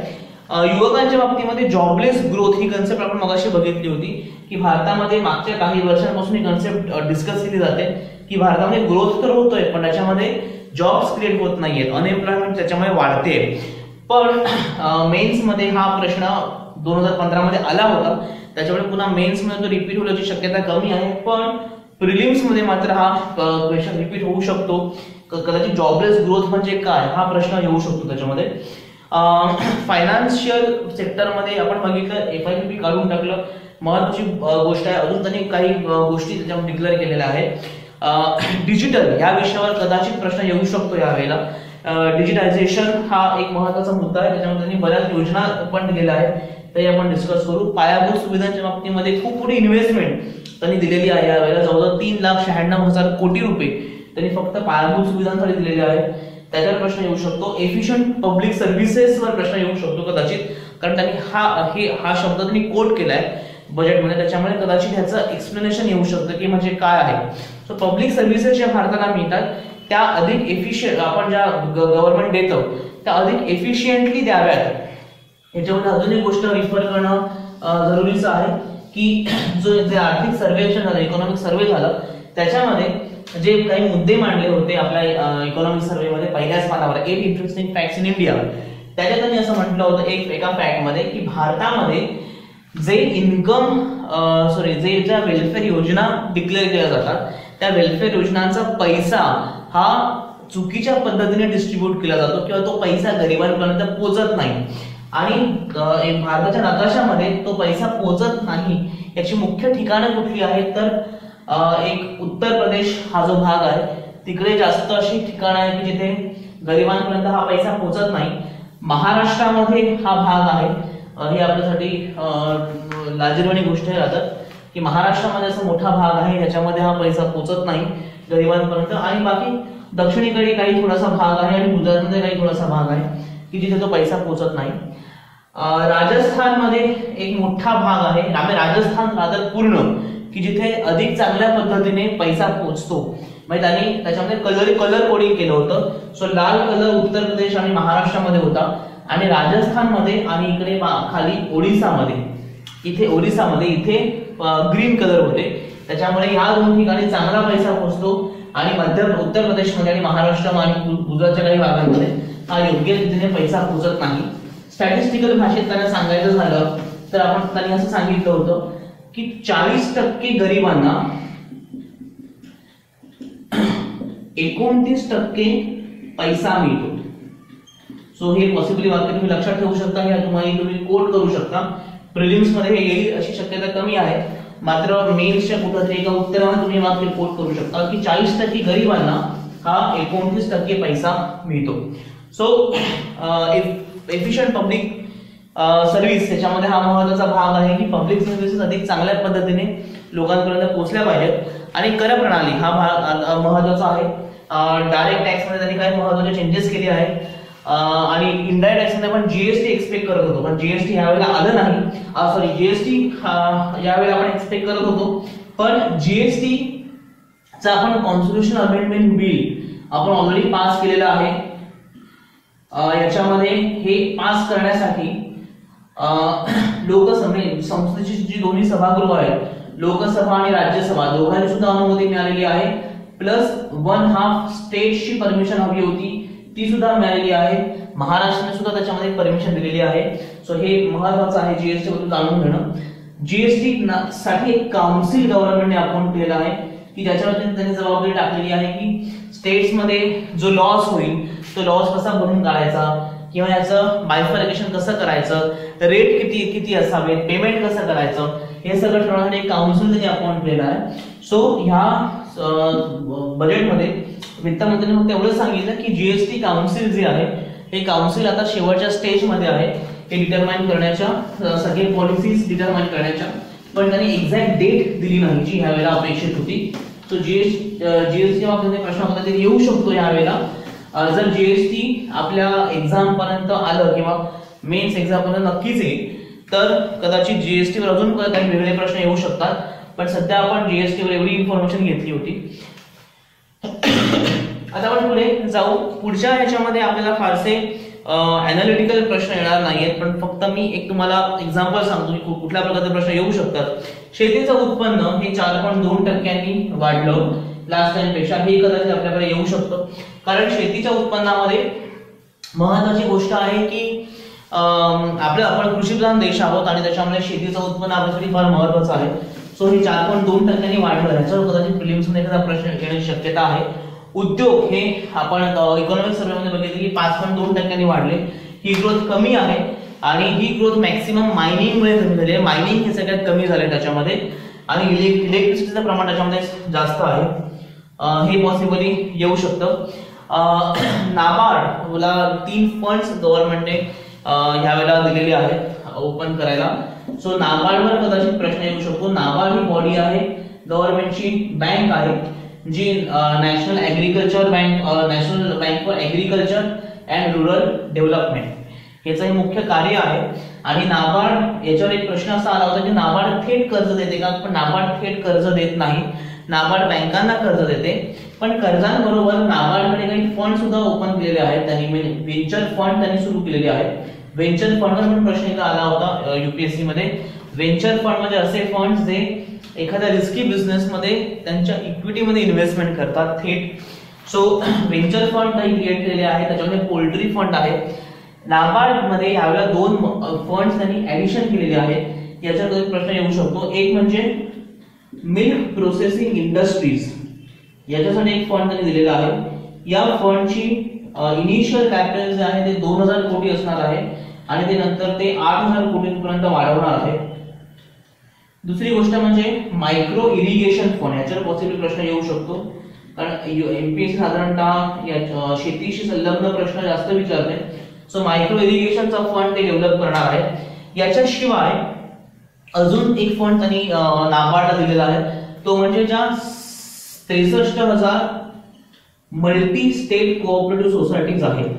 युवकांच्या बाबतीमध्ये जॉबलेस ग्रोथ ही कन्सेप्ट आपण मगाशी बघितली होती की भारतामध्ये मागच्या काही वर्षांपासून ही कन्सेप्ट डिस्कस केली जाते की भारतामध्ये ग्रोथ तर होतोय पण त्याच्यामध्ये जॉब्स क्रिएट होत नाहीयेत, अनएम्प्लॉयमेंट त्याच्यामुळे वाढते. पण मेन्स मध्ये हा प्रश्न 2015 मध्ये आला होता, त्याच्यामुळे पुन्हा मेन्स मध्ये तो रिपीट होण्याची शक्यता कमी आहे. पण प्रिलिम्स मध्ये मात्र हा क्वेश्चन रिपीट होऊ शकतो. कदाचित जॉबलेस ग्रोथ म्हणजे काय हा प्रश्न येऊ शकतो त्याच्यामध्ये. फायनान्शियल सेक्टरमध्ये आपण बघितलं FIPP काढून टाकलं, महत्वाची गोष्ट आहे. अजून त्यांनी काही गोष्टी त्याच्यामध्ये डिक्लेअर केलेल्या आहेत. डिजिटल या विषयावर कदाचित प्रश्न येऊ शकतो यावेळेला. डिजिटायझेशन हा एक महत्वाचा मुद्दा आहे, त्याच्यामध्ये त्यांनी बऱ्याच योजना पण दिलेल्या आहेत, ते आपण डिस्कस करू. पायाभूत सुविधांच्या बाबतीमध्ये खूप मोठी इन्व्हेस्टमेंट त्यांनी दिलेली आहे यावेळेला, जवळजवळ 3,96,000 कोटी रुपये त्यांनी फक्त पायाभूत सुविधांसाठी दिलेले आहेत. त्याच्यावर प्रश्न येऊ शकतो. एफिशियंट पब्लिक सर्व्हिसेस वर प्रश्न येऊ शकतो कदाचित, कारण त्यांनी हा शब्द त्यांनी कोट केलाय बजेटमध्ये, त्याच्यामुळे कदाचित ह्याचं एक्सप्लेनेशन येऊ शकतं की म्हणजे काय आहे. सो पब्लिक सर्व्हिसेस ज्या भारताला मिळतात त्या अधिक एफिशियंट, आपण ज्या गव्हर्नमेंट देतो त्या अधिक एफिशियंटली द्याव्यात. याच्यामध्ये अजून एक गोष्ट रिफर करणं जरुरीचं आहे की जे आर्थिक सर्वेक्षण झालं, इकॉनॉमिक सर्वे झालं, त्याच्यामध्ये जे काही मुद्दे मांडले होते आपल्या इकॉनॉमिक सर्वे मध्ये पहिल्याच पानावर 8 इंटरेस्टिंग फॅक्ट्स इन इंडिया, त्याच्यात त्यांनी असं म्हटलं होतं एका फॅक्ट मध्ये की भारतामध्ये जे ज्या वेलफेअर योजना डिक्लेअर केल्या जातात त्या वेलफेअर योजनांचा पैसा हा चुकीच्या पद्धतीने डिस्ट्रीब्यूट केला जातो किंवा तो पैसा गरिबांपर्यंत पोहोचत नाही. आणि भारताच्या नकाशामध्ये तो पैसा पोहोचत नाही याची मुख्य ठिकाणं कुठली आहेत तर एक उत्तर प्रदेश हा जो भाग आहे तिकडे जास्त अशी ठिकाणं आहेत की जिथे गरिबांपर्यंत हा पैसा पोहोचत नाही. महाराष्ट्रामध्ये हा भाग आहे, ही आपल्यासाठी लाजिरवाणी गोष्ट आहे आता की महाराष्ट्रामध्ये असा मोठा भाग आहे ज्याच्यामध्ये हा पैसा पोहोचत नाही गरिबांपर्यंत. आणि बाकी दक्षिणेकडे काही थोडासा भाग आहे आणि गुजरातमध्ये काही थोडासा भाग आहे की जिथे तो पैसा पोहोचत नाही. राजस्थानमध्ये एक मोठा भाग आहे, राजस्थान रादर पूर्ण, की जिथे अधिक चांगल्या पद्धतीने पैसा पोहोचतो. म्हणजे त्यांनी त्याच्यामध्ये कलर कोडिंग केलं होतं. सो लाल कलर उत्तर प्रदेश आणि महाराष्ट्रामध्ये होता आणि राजस्थानमध्ये आणि इकडे खाली ओरिसामध्ये इथे ग्रीन कलर होते. त्याच्यामुळे या दोन ठिकाणी चांगला पैसा पोहोचतो आणि उत्तर प्रदेशमध्ये आणि महाराष्ट्र आणि गुजरातच्या काही भागांमध्ये हा योग्य रीतीने पैसा पोहोचत नाही. स्टॅटिस्टिकल भाषेत त्यांना सांगायचं झालं तर त्यांनी असं सांगितलं होतं की 40% गरिबांना 29% पैसा मिळतो. सो हे पॉसिबली वाक्य तुम्ही लक्षात ठेवू शकता, हे तुम्ही कोट करू शकता. प्रिलिम्स मध्ये हे येईल अशी शक्यता कमी आहे, मात्र मेन्सच्या कुठेतरी एका उत्तरामध्ये तुम्ही वाक्य कोट करू शकता की 40% गरिबांना हा 29% पैसा मिळतो. सो एफिशियंट पब्लिक सर्व्हिस याच्यामध्ये हा महत्त्वाचा भाग आहे की पब्लिक सर्व्हिसेस अधिक चांगल्या पद्धतीने लोकांपर्यंत पोहोचल्या पाहिजेत. आणि कर प्रणाली हा भाग महत्त्वाचा आहे. डायरेक्ट टॅक्स मध्ये त्यांनी काही महत्त्वाचे चेंजेस केले आहेत आणि इनडायरेक्ट टॅक्स मध्ये आपण जीएसटी एक्सपेक्ट करत होतो, पण जीएसटी यावेळेला आलं नाही. जीएसटी यावेळेला आपण एक्सपेक्ट करत होतो, पण जीएसटी चा आपण कॉन्स्टिट्यूशन अमेंडमेंट बिल आपण ऑलरेडी पास केलेलं आहे. याच्यामध्ये हे पास करण्यासाठी संसदेची जी दोन्ही सभागृह आहेत, लोकसभा आणि राज्यसभा, दोघांनी सुद्धा अनुमती मिळालेली आहे. प्लस 1/2 स्टेटची परमिशन हवी होती, ती सुद्धा मिळालेली आहे. महाराष्ट्राने सुद्धा त्याच्यामध्ये परमिशन दिलेली आहे. सो हे महत्त्वाचं आहे जीएसटी बद्दल जाणून घेणं. जीएसटी साठी एक काउन्सिल गव्हर्नमेंटने अपॉइंट केलेलं आहे की ज्याच्यावरती त्यांनी जबाबदारी टाकलेली आहे की स्टेट्स मध्ये जो लॉस होईल तो लॉस कसा भरून काढायचा किंवा याचं बायफर्केशन कसं करायचं, रेट किती असावेत, पेमेंट कसं करायचं, हे सगळं ठरवण्यासाठी एक काउन्सिल त्यांनी अपॉइंट केलेलं आहे. सो ह्या बजेटमध्ये वित्तमंत्र्यांनी फक्त एवढं सांगितलं की जीएसटी काउन्सिल जे आहे हे काउन्सिल आता शेवटच्या स्टेजमध्ये आहे हे डिटरमाइन करण्याच्या, सगळे पॉलिसीज डिटरमाइन करण्याच्या, पण त्यांनी एक्झॅक्ट डेट दिली नाही जी ह्यावेळेला अपेक्षित होती. सो जीएसटी बाबतीत प्रश्न पद्धतीने येऊ शकतो यावेळेला. जर जीएसटी आपल्या एक्झाम पर्यंत आलं किंवा मेन्स एक्झाम पर्यंत नक्कीच येईल तर कदाचित जीएसटी वर अजून काही वेगळे प्रश्न येऊ शकतात. पण सध्या आपण जीएसटी वर एवढी इन्फॉर्मेशन घेतली होती. आता आपण पुढे जाऊ. पुढच्या ह्याच्यामध्ये आपल्याला फारसे अनालिटिकल प्रश्न येणार नाहीयेत, पण फक्त मी एक तुम्हाला एक्झाम्पल सांगतो की कुठल्या प्रकारचे प्रश्न येऊ शकतात. शेतीचं उत्पन्न हे 4.2% वाढलं लास्ट टाइम पेक्षा, हे कदाचित आपल्याकडे येऊ शकतं. कारण शेतीच्या उत्पन्नामध्ये महत्त्वाची गोष्ट आहे की आपण कृषीप्रधान देश आहोत आणि त्याच्यामुळे शेतीचं उत्पन्न आपल्यासाठी फार महत्त्वाचं आहे. सो हे 4.2% वाढलं, याच्यावर कदाचित प्रिलिम्स मध्ये एखादा प्रश्न येण्याची शक्यता आहे. उद्योग हे आपण इकॉनॉमिक सर्वेमध्ये बघितले की 5.2% वाढले. ही ग्रोथ कमी आहे आणि ही ग्रोथ मॅक्सिमम मायनिंग मुळे कमी झाली आहे. मायनिंग हे सगळ्यात कमी झाले त्याच्यामध्ये, आणि इलेक्ट्रिसिटीचं प्रमाण त्याच्यामध्ये जास्त आहे. हे पॉसिबली येऊ शकतं. नाबार्डला 3 फंड्स गव्हर्नमेंटने ह्यावेळेला दिलेले आहेत ओपन करायला. सो नाबार्डवर कदाचित प्रश्न येऊ शकतो. नाबार्ड ही बॉडी आहे, गव्हर्नमेंटची बँक आहे, जी national agriculture bank, national bank for agriculture and rural development याचं हे मुख्य कार्य आहे. आणि नाबार्ड याच्यावर एक प्रश्न असा आला होता की नाबार्ड थेट कर्ज देते का? पण नाबार्ड थेट कर्ज देत नाही. नाबार्ड बँकांना कर्ज देते, पण कर्जांबरोबर नाबार्डकडे काही फंड सुद्धा ओपन केलेले आहेत त्यांनी, व्हेंचर फंड त्यांनी सुरू केलेले आहेत. व्हेंचर फंडवर पण प्रश्न एकदा आला होता युपीएससी मध्ये. व्हेंचर फंड म्हणजे असे फंड जे एखाद्या रिस्की बिझनेस मध्ये त्यांच्या इक्विटी मध्ये इन्व्हेस्टमेंट करतात थेट. सो व्हेंचर फंड काही क्रिएट केलेले आहेत, त्याच्यामध्ये पोल्ट्री फंड आहे. नाबार्ड मध्ये यावेळेला 2 फंड्स त्यांनी ऍडिशन केलेले आहेत. याच्यावर प्रश्न येऊ शकतो. एक म्हणजे मिल्क प्रोसेसिंग इंडस्ट्रीज, याच्यासाठी एक फंड त्यांनी दिलेला आहे. या फंडची इनिशियल कॅपिटल जे आहे ते 2000 कोटी असणार आहे आणि ते नंतर ते 8000 कोटींपर्यंत वाढवणार आहे. दुसरी गोष्ट म्हणजे मायक्रो इरिगेशन फंड, याच्यावर पॉसिबल प्रश्न येऊ शकतो. कारण एमपीएससी साधारणतः शेतीशी संलग्न प्रश्न जास्त विचारते. सो मायक्रो इरिगेशनचा फंड ते डेव्हलप करणार आहे. याच्याशिवाय अजून एक फंड त्यांनी नाबार्डला दिलेला आहे, तो म्हणजे ज्या 63,000 मल्टी स्टेट कोऑपरेटिव्ह सोसायटीज आहेत.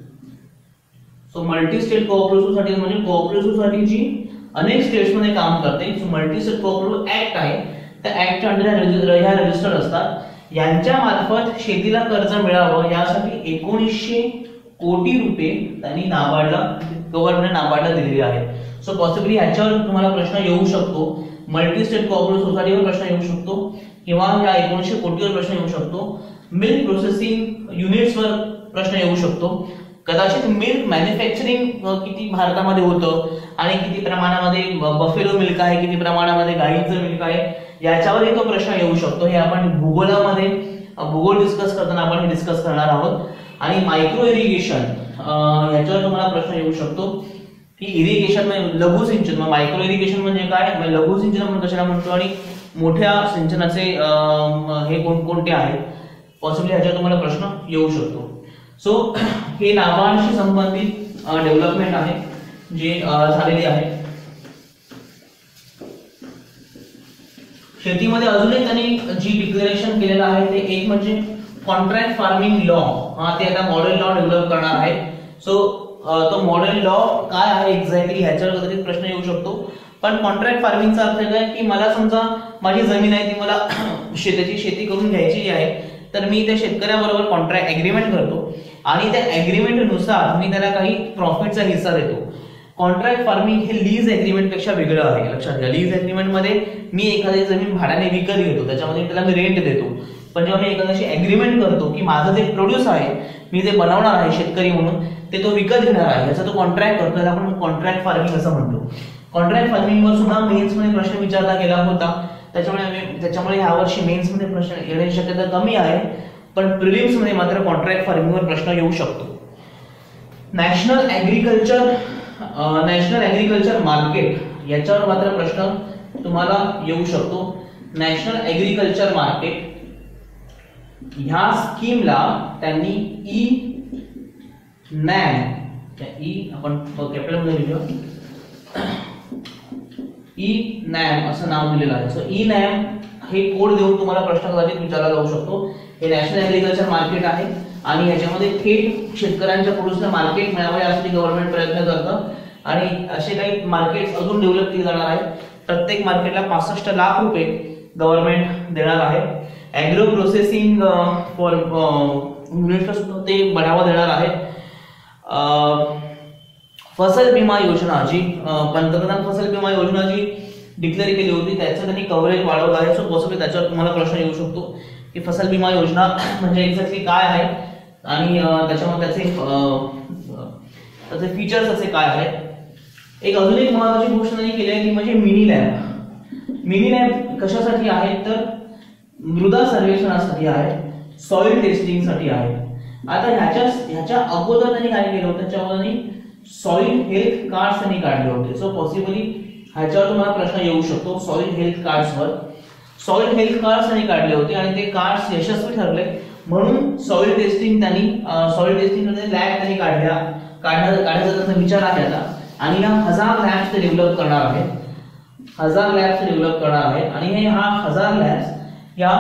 So multi state cooperative society म्हणजे कोऑपरेटिव्ह सोसायटी जी अनेक स्टेट्स मध्ये काम करते. So multi state cooperative act आहे, त्या ऍक्टच्या अंडर ह्या रजिस्टर्ड असतात. यांच्या मार्फत शेतीला कर्ज मिळावं यासाठी 1900 कोटी रुपये त्यांनी नाबार्डला, गव्हर्नमेंट नाबार्डला दिलेले आहेत. सो पॉसिबली ह्याच्यावर तुम्हाला प्रश्न येऊ शकतो. मल्टी स्टेट कोऑपरेटिव्ह सोसायटीवर प्रश्न येऊ शकतो किंवा या 1900 कोटीवर प्रश्न येऊ शकतो. मिल्क प्रोसेसिंग युनिट्सवर प्रश्न येऊ शकतो. कदाचित मिल्क मॅन्युफॅक्चरिंग किती भारतामध्ये होतं आणि किती प्रमाणामध्ये बफेलो मिल्क आहे, किती प्रमाणामध्ये गाईचं मिल्क आहे, याच्यावरही तो प्रश्न येऊ शकतो. हे आपण भूगोलामध्ये भूगोल डिस्कस करताना आपण हे डिस्कस करणार आहोत. आणि मायक्रो इरिगेशन याच्यावर तुम्हाला प्रश्न येऊ शकतो की इरिगेशन म्हणजे लघु सिंचन, मायक्रो इरिगेशन म्हणजे काय, लघु सिंचन आपण कशाला म्हणतो आणि मोठ्या सिंचनाचे हे कोणते आहेत, पॉसिबली ह्याच्यावर तुम्हाला प्रश्न येऊ शकतो. सो हे नाबार्डशी संबंधित डेव्हलपमेंट आहे जे झालेली आहे. शेतीमध्ये अजूनही त्यांनी जी डिक्लेरेशन केलेलं आहे ते एक म्हणजे कॉन्ट्रॅक्ट फार्मिंग लॉ, ते आता मॉडेल लॉ डेव्हलप करणार आहे. सो तो मॉडेल लॉ काय आहे एक्झॅक्टली ह्याच्यावर कदाचित प्रश्न येऊ शकतो. पण कॉन्ट्रॅक्ट फार्मिंगचा अर्थ काय की मला समजा माझी जमीन आहे ती मला त्याची शेती करून घ्यायची आहे, तर मी त्या शेतकऱ्याबरोबर कॉन्ट्रॅक्ट एग्रीमेंट करतो आणि त्या एग्रीमेंट नुसार मी त्याला काही प्रॉफिटचा हिस्सा देतो. कॉन्ट्रॅक्ट फार्मिंग हे लीज एग्रीमेंट पेक्षा वेगळं आहे, लक्षात घ्या. लीज एग्रीमेंट मध्ये मी एखादी जमीन भाड्याने विकत घेतो, त्याच्यामध्ये त्याला मी रेंट देतो. पण जेव्हा मी एखाद्याशी एग्रीमेंट करतो की माझं जे प्रोड्यूस आहे, मी जे बनवणार आहे शेतकरी म्हणून, ते तो विकत घेणार आहे, याचा तो कॉन्ट्रॅक्ट करतो, त्याला आपण कॉन्ट्रॅक्ट फार्मिंग असं म्हणतो. कॉन्ट्रॅक्ट फार्मिंग वर सुद्धा मेन्स मध्ये प्रश्न विचारला गेला होता, त्याच्यामुळे यावर्षी मेन्स मध्ये प्रश्न येण्याची शक्यता कमी आहे. पण प्रिलिम्स मध्ये मात्र कॉन्ट्रॅक्ट फार्मिंग वर प्रश्न येऊ शकतो. नॅशनल ऍग्रीकल्चर मार्केट याच्यावर मात्र प्रश्न तुम्हाला येऊ शकतो. नॅशनल ऍग्रीकल्चर मार्केट ह्या स्कीमला त्यांनी ई-नॅम, आपण कॅपिटल मध्ये लिहूया, ई-नॅम असं नाव दिलेलं आहे. सो ई-नॅम हे कोड देऊन तुम्हाला प्रश्न कदाचित विचारला जाऊ शकतो. हे नॅशनल ऍग्रीकल्चर मार्केट आहे आणि याच्यामध्ये थेट शेतकऱ्यांच्या प्रोड्यूसला मार्केट मिळावं यासाठी गव्हर्नमेंट प्रयत्न करतं आणि असे काही मार्केट अजून डेव्हलप केले जाणार आहेत. प्रत्येक मार्केटला 65 लाख रुपये गव्हर्नमेंट देणार आहे. ऍग्रो प्रोसेसिंग फॉर युनिट्सला सुद्धा ते बढावा देणार आहे. फसल बीमा योजना जी पंतप्रधान फसल बीमा योजना जी डिक्लेअर केली होती त्याचं त्यांनी कव्हरेज वाढवलं आहे. सो पॉसिबली त्याच्यावर तुम्हाला प्रश्न येऊ शकतो की फसल बीमा योजना म्हणजे एक्झॅक्टली काय आहे आणि त्याच्यामध्ये त्याचे फीचर्स असे काय आहेत. एक अजून एक महत्त्वाची गोष्ट त्यांनी केली आहे ती म्हणजे मिनी लॅब. मिनी लॅब कशासाठी आहे तर मृदा सर्वेक्षणासाठी आहे, सॉइल टेस्टिंगसाठी आहे. आता ह्याच्या अगोदर त्यांनी काय केलं होतं त्याच्यामध्ये सॉइल हेल्थ कार्ड्स त्यांनी काढले होते. सो पॉसिबली ह्याच्यावर तुम्हाला प्रश्न येऊ शकतो सॉइल हेल्थ कार्ड्सवर. सॉइल हेल्थ कार्ड्स त्यांनी काढले होते आणि ते कार्ड्स यशस्वी ठरले म्हणून सॉइल टेस्टिंग लॅब त्यांनी काढण्याचा त्यांचा विचार आहे आता. आणि या 1000 लॅब्स ते डेव्हलप करणार आहेत. 1000 लॅब्स ते डेव्हलप करणार आहेत आणि हा 1000 लॅब्स या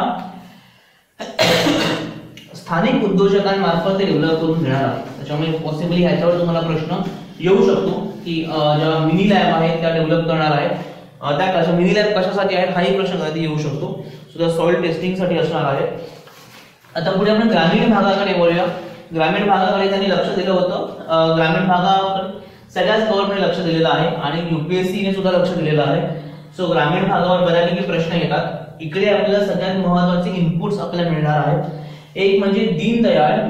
स्थानिक उद्योजकांमार्फत ते डेव्हलप करून घेणार आहेत. त्याच्यामुळे पॉसिबली ह्याच्यावर तुम्हाला प्रश्न येऊ शकतो की ज्या मिनी लॅब आहेत त्या डेव्हलप करणार आहेत त्या मिनी लॅब कशासाठी आहेत हाही प्रश्न कधी येऊ शकतो. सो त्या सॉइल टेस्टिंगसाठी असणार आहे. आता पुढे आपण ग्रामीण भागाकडे वळूया. ग्रामीण भागाकडे त्यांनी लक्ष दिलं होतं. ग्रामीण भागावर सगळ्याच गव्हर्नमेंट लक्ष दिलेलं आहे आणि युपीएससीने सुद्धा लक्ष दिलेलं आहे. सो ग्रामीण भागावर बऱ्यापैकी प्रश्न येतात. इकडे आपल्याला सगळ्यात महत्त्वाचे इनपुट्स आपल्याला मिळणार आहेत. एक म्हणजे दीनदयाळ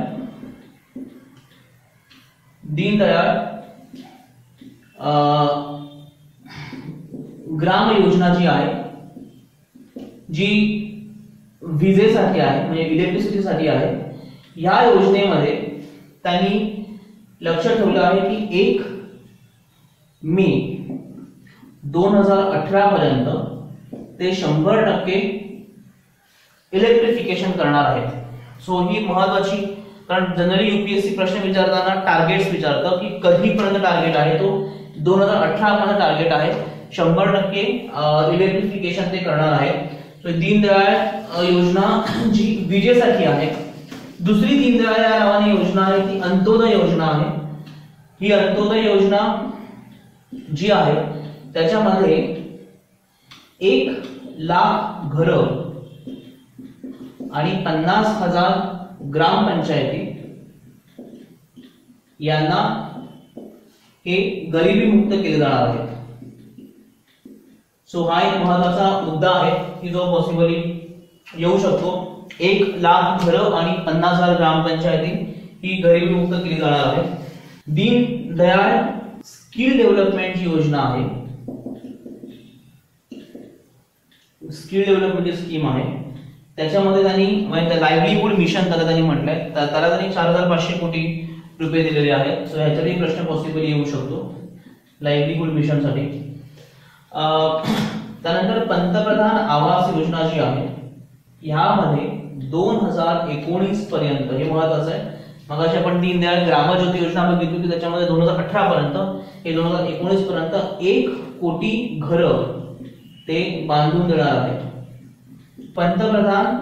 ग्राम योजना जी आहे जी विजेसाठी आहे म्हणजे इलेक्ट्रिसिटीसाठी आहे. या योजनेमध्ये त्यांनी लक्ष ठेवलं आहे की 1 मे 2018 पर्यंत ते 100% इलेक्ट्रिफिकेशन करणार आहेत. सो ही महत्वाची कारण जनरली युपीएससी प्रश्न विचारताना टार्गेट्स विचारतं की कधीपर्यंत टार्गेट आहे तो 2018 पर्यंत टार्गेट आहे. 100% इलेक्ट्रिफिकेशन ते करणार आहे. सो दीनदयाळ योजना जी विजेसाठी आहे. दुसरी दीनदयाळ या नावाने योजना आहे ती अंत्योदय योजना आहे. ही अंत्योदय योजना जी आहे त्याच्यामध्ये 1 लाख घरं आणि 50,000 ग्रामपंचायती यांना हे गरिबी मुक्त केले जाणार आहे. सो हा एक महत्वाचा मुद्दा आहे की जो पॉसिबली येऊ शकतो. 1 लाख घरं आणि 50,000 ग्रामपंचायती ही गरिबी मुक्त केली जाणार आहे. दीनदयाळ स्किल डेव्हलपमेंट जी योजना आहे स्किल डेव्हलपमेंट स्कीम आहे त्याच्यामध्ये त्यांनी म्हणजे लाईव्हलीहूड मिशन त्याला त्यांनी म्हटलंय त्याला त्यांनी 4,500 कोटी रुपये दिलेले आहेत. सो ह्याच्यातही प्रश्न पॉसिबली येऊ शकतो लाईव्हलीहूड मिशन साठी. त्यानंतर पंतप्रधान आवास योजना जी आहे यामध्ये 2019 पर्यंत हे महत्वाचं आहे. मगाशी आपण दीनदयाळ ग्रामज्योती योजना बघितली होती त्याच्यामध्ये 2018 पर्यंत हे 2019 पर्यंत 1 कोटी घरं ते बांधून देणार आहेत. पंतप्रधान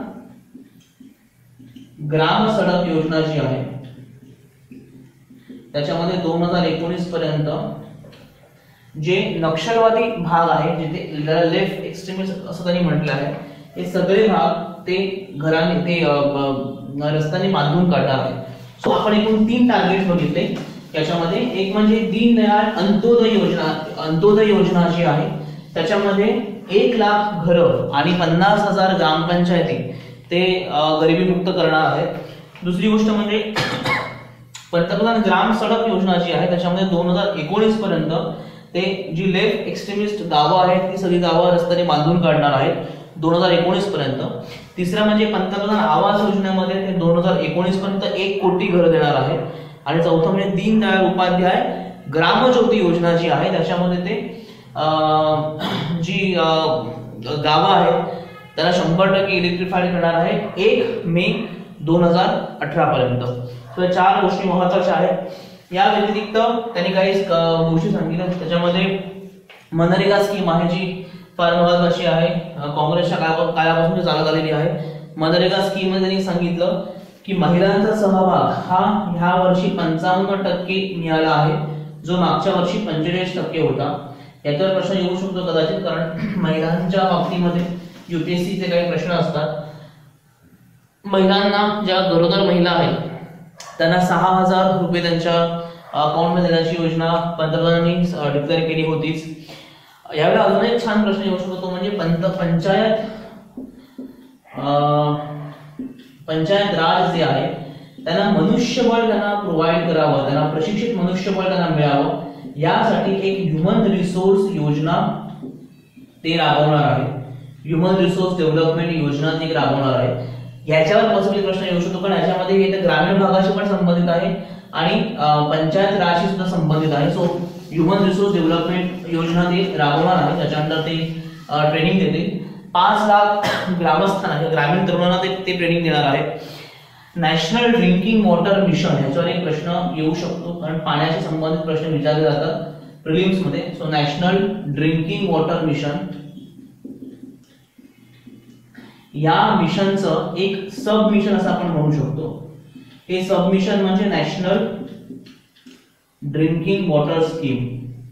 ग्राम सडक योजना जी आहे त्याच्यामध्ये 2019 पर्यंत जे नक्षलवादी भाग आहे जिथे लेफ्ट एक्स्ट्रीमिस्ट असं त्यांनी म्हटलं आहे हे सगळे भाग ते घराने ते रस्त्याने बांधून काढणार आहे. सो आपण एकूण 3 टार्गेट बघितले याच्यामध्ये. एक म्हणजे दीनदयाळ अंत्योदय योजना जी आहे त्याच्यामध्ये 1 लाख घरं आणि 50,000 ग्रामपंचायती ते गरिबी मुक्त करणार आहेत. दुसरी गोष्ट म्हणजे पंतप्रधान ग्राम सडक योजना जी आहे त्याच्यामध्ये 2019 पर्यंत ते जी लेफ्ट एक्स्ट्रीमिस्ट गावं आहेत ती सगळी गावं रस्त्याने बांधून काढणार आहेत 2019 पर्यंत. तिसरा म्हणजे पंतप्रधान आवास योजनेमध्ये ते 2019 पर्यंत 1 कोटी घरं देणार आहेत. आणि चौथं म्हणजे दीनदयाळ उपाध्याय ग्रामज्योती योजना जी आहे त्याच्यामध्ये ते जी गावं आहेत त्याला 100% इलेक्ट्रिफाईड करणार आहे 1 मे 2018 पर्यंत. तर 4 गोष्टी महत्त्वाच्या आहेत. या व्यतिरिक्त त्यांनी काही गोष्टी सांगितल्या त्याच्यामध्ये मनरेगा स्कीम आहे जी फार महत्त्वाची आहे. काँग्रेसच्या काळापासून चालत आलेली आहे. मनरेगा स्कीम मध्ये त्यांनी सांगितलं की महिलांचा सहभाग हा ह्या वर्षी 55% मिळाला आहे जो मागच्या वर्षी 45% होता. याच्यावर प्रश्न येऊ शकतो कदाचित कारण महिलांच्या बाबतीमध्ये युपीएससीचे काही प्रश्न असतात. महिलांना ज्या गरोदर महिला आहेत त्यांना 6,000 रुपये त्यांच्या अकाउंटमध्ये देण्याची योजना पंतप्रधानांनी डिक्लेअर केली होतीच. यावेळेला अजून एक छान प्रश्न येऊ शकतो, तो म्हणजे पंचायत राज जे आहे त्यांना मनुष्यबळ त्यांना प्रोव्हाइड करावं, त्यांना प्रशिक्षित मनुष्यबळ त्यांना मिळावं, यासाठी एक ह्युमन रिसोर्स योजना ते राबवणार आहे. ह्युमन रिसोर्स डेव्हलपमेंट योजना ते राबवणार आहे. याच्यावर पॉसिबल प्रश्न येऊ शकतो, कारण याच्यामध्ये हे तर ग्रामीण भागाशी पण संबंधित आहे आणि पंचायत राजशी सुद्धा संबंधित आहे. सो ह्युमन रिसोर्स डेव्हलपमेंट योजना ते राबवणार आहे, त्याच्या अंडर ते ट्रेनिंग देते. 5 लाख ग्रामस्थांना, ग्रामीण तरुणांना ते ट्रेनिंग देणार आहे. नॅशनल ड्रिंकिंग वॉटर मिशन, याच्यावर एक प्रश्न येऊ शकतो, कारण पाण्याशी संबंधित प्रश्न विचारले जातात प्रिलिम्स मध्ये. So national drinking water mission, या मिशनचं एक सब मिशन असं आपण म्हणू शकतो. हे सब मिशन म्हणजे national drinking water scheme.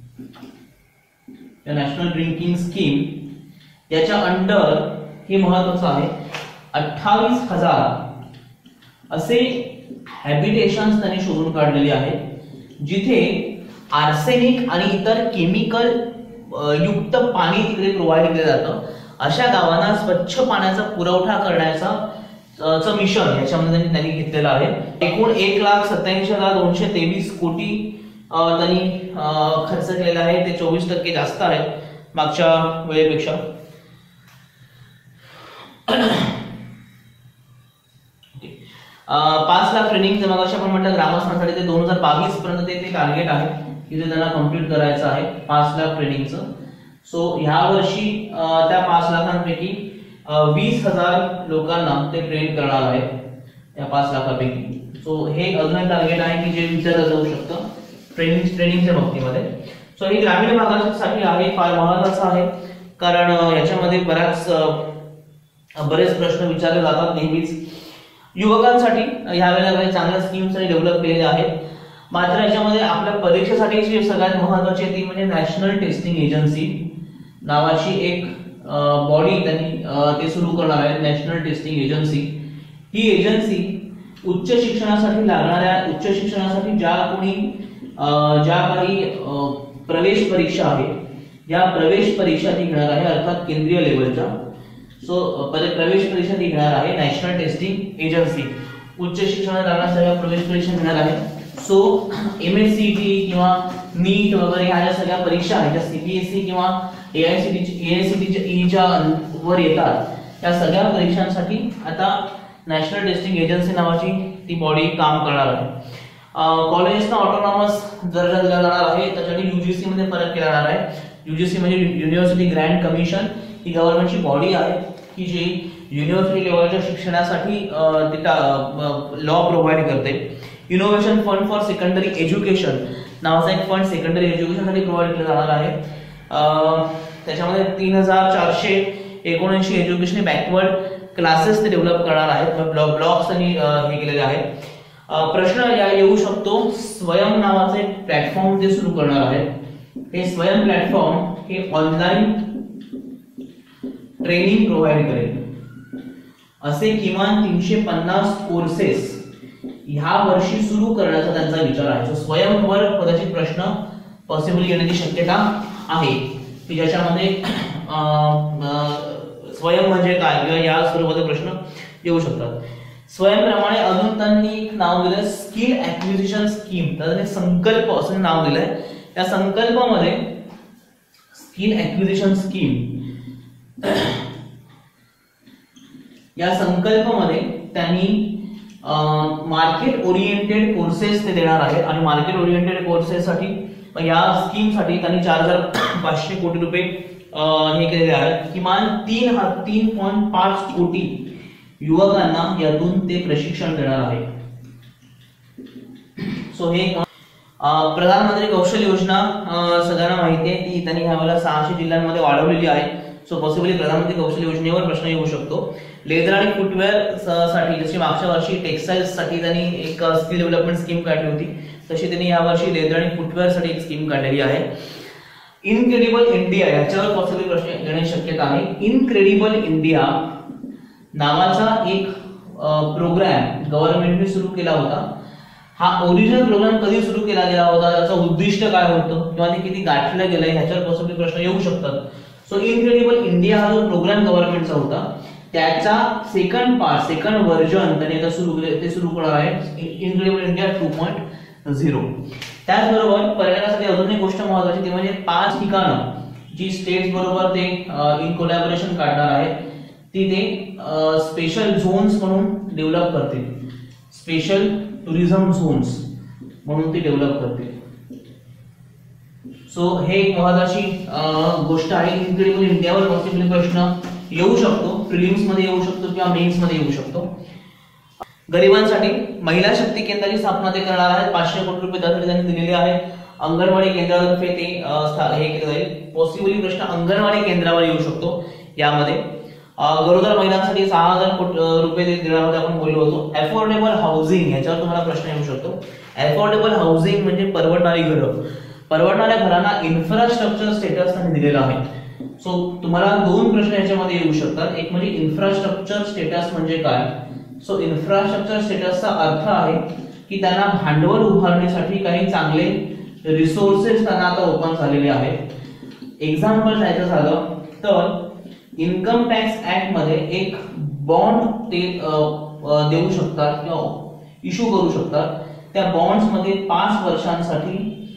National drinking scheme याच्या अंडर हे महत्वाचं आहे, 28,000 असे हॅबिटेशन्स त्यांनी शोधून काढलेले आहेत जिथे आर्सेनिक आणि इतर केमिकल युक्त पाणी तिकडे प्रोव्हाइड केलं जातं. अशा गावांना स्वच्छ पाण्याचा पुरवठा करण्याचा मिशन याच्यामध्ये त्यांनी घेतलेलं आहे. एकूण 1,87,223 कोटी त्यांनी खर्च केलेला आहे. ते 24% जास्त आहे मागच्या वेळेपेक्षा. 5 लाख ट्रेनिंग मग आपण म्हटलं ग्रामस्थांसाठी ते 2022 पर्यंत ते टार्गेट आहे की ते त्यांना कम्प्लीट करायचं आहे 5 लाख ट्रेनिंगचं. सो ह्या वर्षी त्या 5 लाखांपैकी 20,000 लोकांना ते ट्रेन करणार आहे या 5 लाखांपैकी. सो हे अजून एक टार्गेट आहे की जे विचारलं जाऊ शकतं ट्रेनिंगच्या बाबतीमध्ये. सो हे ग्रामीण भागासाठी आहे, फार महत्वाचं आहे, कारण याच्यामध्ये बरेच प्रश्न विचारले जातात नेहमीच. युवकांसाठी यावेळेला काही चांगल्या स्कीम्स डेव्हलप केलेल्या आहेत. मात्र याच्यामध्ये आपल्या परीक्षेसाठी जी सगळ्यात महत्वाची आहे ती म्हणजे नॅशनल टेस्टिंग एजन्सी नावाची एक बॉडी त्यांनी ते सुरू करणार आहे. नॅशनल टेस्टिंग एजन्सी ही एजन्सी उच्च शिक्षणासाठी ज्या काही प्रवेश परीक्षा आहेत या प्रवेश परीक्षा ती घेणार आहे, अर्थात केंद्रीय लेवलच्या. सो प्रवेश परीक्षा ती घेणार आहे नॅशनल टेस्टिंग एजन्सी. उच्च शिक्षणात लागणाऱ्या सगळ्या प्रवेश परीक्षा घेणार आहे. सो MSCT किंवा नीट वगैरे ह्या ज्या सगळ्या परीक्षा आहेत ज्या CBSE किंवा AICTE वर येतात, त्या सगळ्या परीक्षांसाठी आता नॅशनल टेस्टिंग एजन्सी नावाची ती बॉडी काम करणार आहे. कॉलेजेसना ऑटोनॉमस दर्जा दिला जाणार आहे. त्यासाठी UGC मध्ये फरक केला जाणार आहे. UGC म्हणजे युनिव्हर्सिटी ग्रँट कमिशन, ही गव्हर्नमेंटची बॉडी आहे की जी युनिव्हर्सिटी लेवलच्या शिक्षणासाठी लॉ प्रोव्हाइड करते. Innovation fund for secondary education नावाचा एक फंड सेकंडरी एज्युकेशनसाठी प्रोव्हाइड केला जाणार आहे. त्याच्यामध्ये 3,479 एज्युकेशन बॅकवर्ड क्लासेस ते डेव्हलप करणार आहेत, ब्लॉक्स आणि हे केलेले आहेत. प्रश्न येऊ शकतो, स्वयं नावाचं एक प्लॅटफॉर्म ते सुरू करणार आहेत. हे स्वयं प्लॅटफॉर्म हे ऑनलाईन ट्रेनिंग प्रोव्हाइड करेल. असे किमान 350 कोर्सेस ह्या वर्षी सुरू करण्याचा त्यांचा विचार आहे. स्वयंवर कदाचित प्रश्न पॉसिबल येण्याची शक्यता आहे की ज्याच्यामध्ये स्वयं म्हणजे काय किंवा या स्वरूपाचे प्रश्न येऊ शकतात. स्वयंप्रमाणे अजून त्यांनी एक नाव दिलंय स्किल ऍक्विजिशन स्कीम. त्याचं संकल्प असं नाव दिलंय. त्या संकल्पामध्ये स्किल ऍक्विजिशन स्कीम या संकल्पामध्ये त्यांनी मार्केट ओरिएंटेड कोर्सेस ते देणार आहेत आणि मार्केट ओरिएंटेड कोर्सेस साठी या स्कीम साठी त्यांनी 4,500 कोटी रुपये हे केलेले आहेत. किमान 3.5 कोटी युवकांना यातून ते प्रशिक्षण देणार आहे. सो हे प्रधानमंत्री कौशल्य योजना सगळ्यांना माहिती आहे, ती त्यांनी ह्यावेळेला 600 जिल्ह्यांमध्ये वाढवलेली आहे. सो पॉसिबली प्रधानमंत्री कौशल्य योजनेवर प्रश्न येऊ शकतो. लेदर आणि फुटवेअर साठी जशी मागच्या वर्षी टेक्सटाईल्स साठी त्यांनी एक स्किल डेव्हलपमेंट स्कीम काढली होती, तशी त्यांनी या वर्षी लेदर आणि फुटवेअर साठी एक स्कीम काढलेली आहे. इनक्रेडिबल इंडिया याच्यावर पॉसिबली प्रश्न येण्याची शक्यता आहे. इनक्रेडिबल इंडिया नावाचा एक प्रोग्राम गव्हर्नमेंटने सुरू केला होता. हा ओरिजिनल प्रोग्राम कधी सुरू केला गेला होता, त्याचं उद्दिष्ट काय होतं किंवा ते किती गाठलं गेलंय ह्याच्यावर पॉसिबल प्रश्न येऊ शकतात. सो इनक्रेडिबल इंडिया हा जो प्रोग्राम गव्हर्नमेंटचा होता त्याचा सेकंड व्हर्जन त्यांनी आता सुरू करणार आहे, इनक्रेडिबल इंडिया 2.0. त्याचबरोबर पर्यटनासाठी अजून एक गोष्ट महत्त्वाची ती म्हणजे 5 ठिकाणं जी स्टेट्स बरोबर ते इन कोलॅबोरेशन काढणार आहेत ती ते स्पेशल झोन्स म्हणून डेव्हलप करतील, स्पेशल टुरिझम झोन्स म्हणून ते डेव्हलप करतील. सो हे एक महत्त्वाची गोष्ट आहे. इनक्रेडिबल इंडियावर पॉसिबल प्रश्न येऊ शकतो, प्रिलिम्स मध्ये येऊ शकतो किंवा मेन्स मध्ये येऊ शकतो. गरिबांसाठी महिला शक्ती केंद्राची स्थापना ते करणार आहेत, 500 कोटी रुपये त्यासाठी त्यांनी दिलेले आहेत. अंगणवाडी केंद्रातर्फे ते हे केलं जाईल. पॉसिबली प्रश्न अंगणवाडी केंद्रावर येऊ शकतो यामध्ये. गरोदर महिलांसाठी 6000 रुपये देणार होते आपण बोललो होतो. अफोर्डेबल हाऊसिंग याच्यावर तुम्हाला प्रश्न येऊ शकतो. अफोर्डेबल हाऊसिंग म्हणजे परवडणारी घरं, परवडणाऱ्या घरांना इन्फ्रास्ट्रक्चर स्टेटस त्यांनी दिलेला आहे. सो तुम्हाला 2 प्रश्न याच्यामध्ये येऊ शकतात. एक म्हणजे इन्फ्रास्ट्रक्चर स्टेटस म्हणजे काय. सो इन्फ्रास्ट्रक्चर स्टेटसचा अर्थ आहे की त्यांना भांडवल उभारण्यासाठी काही चांगले रिसोर्सेस त्यांना आता ओपन झालेले आहेत. एक्झाम्पल द्यायचं झालं तर इन्कम टॅक्स ऍक्ट मध्ये एक बॉन्ड ते देऊ शकतात किंवा इश्यू करू शकतात. त्या बॉन्ड्स मध्ये 5 वर्षांसाठी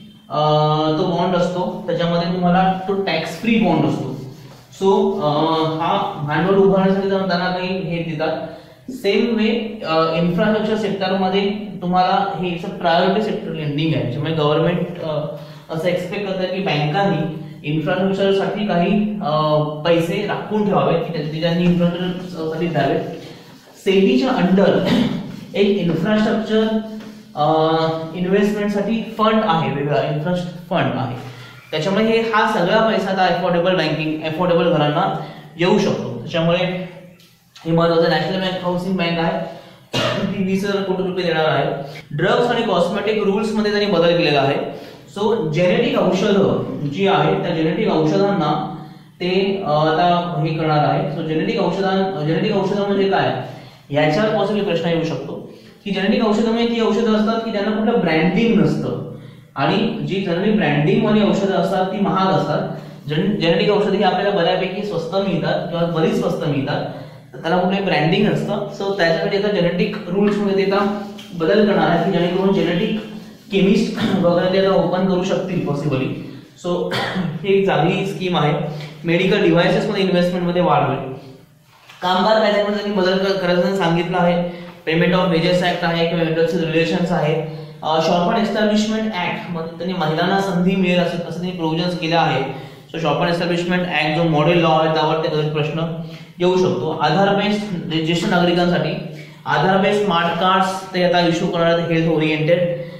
तो बॉन्ड असतो, त्याच्यामध्ये तुम्हाला तो टॅक्स फ्री बॉन्ड असतो. सो हा भांडवल उभारण्यासाठी त्यांना काही हे देतात. सेम वे इन्फ्रास्ट्रक्चर सेक्टर मध्ये तुम्हाला हे प्रायोरिटी सेक्टर लेंडिंग आहे, त्यामुळे गव्हर्नमेंट असं एक्सपेक्ट करतं की बँकांनी इन्फ्रास्ट्रक्चर साठी काही पैसे राखून ठेवावे की त्यांनी इन्फ्रास्ट्रक्चर साठी द्यावे. सेबीच्या अंडर एक इन्फ्रास्ट्रक्चर इन्व्हेस्टमेंट साठी फंड आहे, वेगळा इन्फ्रास्ट्रक्चर फंड आहे. त्याच्यामुळे हा सगळा पैसा आता अफोर्डेबल घरांना येऊ शकतो. त्याच्यामुळे हे महत्वाचं. नॅशनल बँक हाऊसिंग बँक आहे, ती 20,000 कोटी रुपये देणार आहे. ड्रग्स आणि कॉस्मेटिक रूल्स मध्ये त्यांनी बदल केलेला आहे. सो जेनेटिक औषधं जी आहेत त्या जेनेटिक औषधांना ते आता हे करणार आहे. सो जेनेटिक औषधं म्हणजे काय याच्यावर पॉसिबल प्रश्न येऊ शकतो की जेनेटिक औषधं म्हणजे ती औषधं असतात की त्यांना कुठलं ब्रँडिंग नसतं आणि जी जनरली ब्रँडिंग वाली औषधं असतात ती महाग असतात. जेनेटिक औषधं ही आपल्याला बऱ्यापैकी स्वस्त मिळतात किंवा बरीच स्वस्त मिळतात, त्याला कुठे ब्रँडिंग नसतं. सो त्याच्यासाठी आता जेनेटिक रूल्स मध्ये ते आता बदल करणार आहे की जेणेकरून जेनेटिक केमिस्ट वगैरे ते आता ओपन करू शकतील पॉसिबली. सो ही एक चांगली स्कीम आहे. मेडिकल डिव्हाइसेस मध्ये इन्व्हेस्टमेंट मध्ये वाढ होईल. कामगार कायद्यामध्ये त्यांनी बदल करायचं सांगितलं आहे. पेमेंट ऑफ वेजेस ऍक्ट आहे किंवा इंडस्ट्रियल रिलेशन्स आहे. शॉप अँड एस्टॅब्लिशमेंट ऍक्ट मध्ये त्यांनी महिलांना संधी मिळेल असं त्यांनी प्रोव्हिजन्स केले आहे. So shop and establishment act जो मॉडेल लॉ आहे त्यावर ते प्रश्न येऊ शकतो. आधार बेस्ड ज्येष्ठ नागरिकांसाठी आधार बेस्ड स्मार्ट कार्ड्स ते आता इश्यू करणार आहेत, हेल्थ ओरिएंटेड.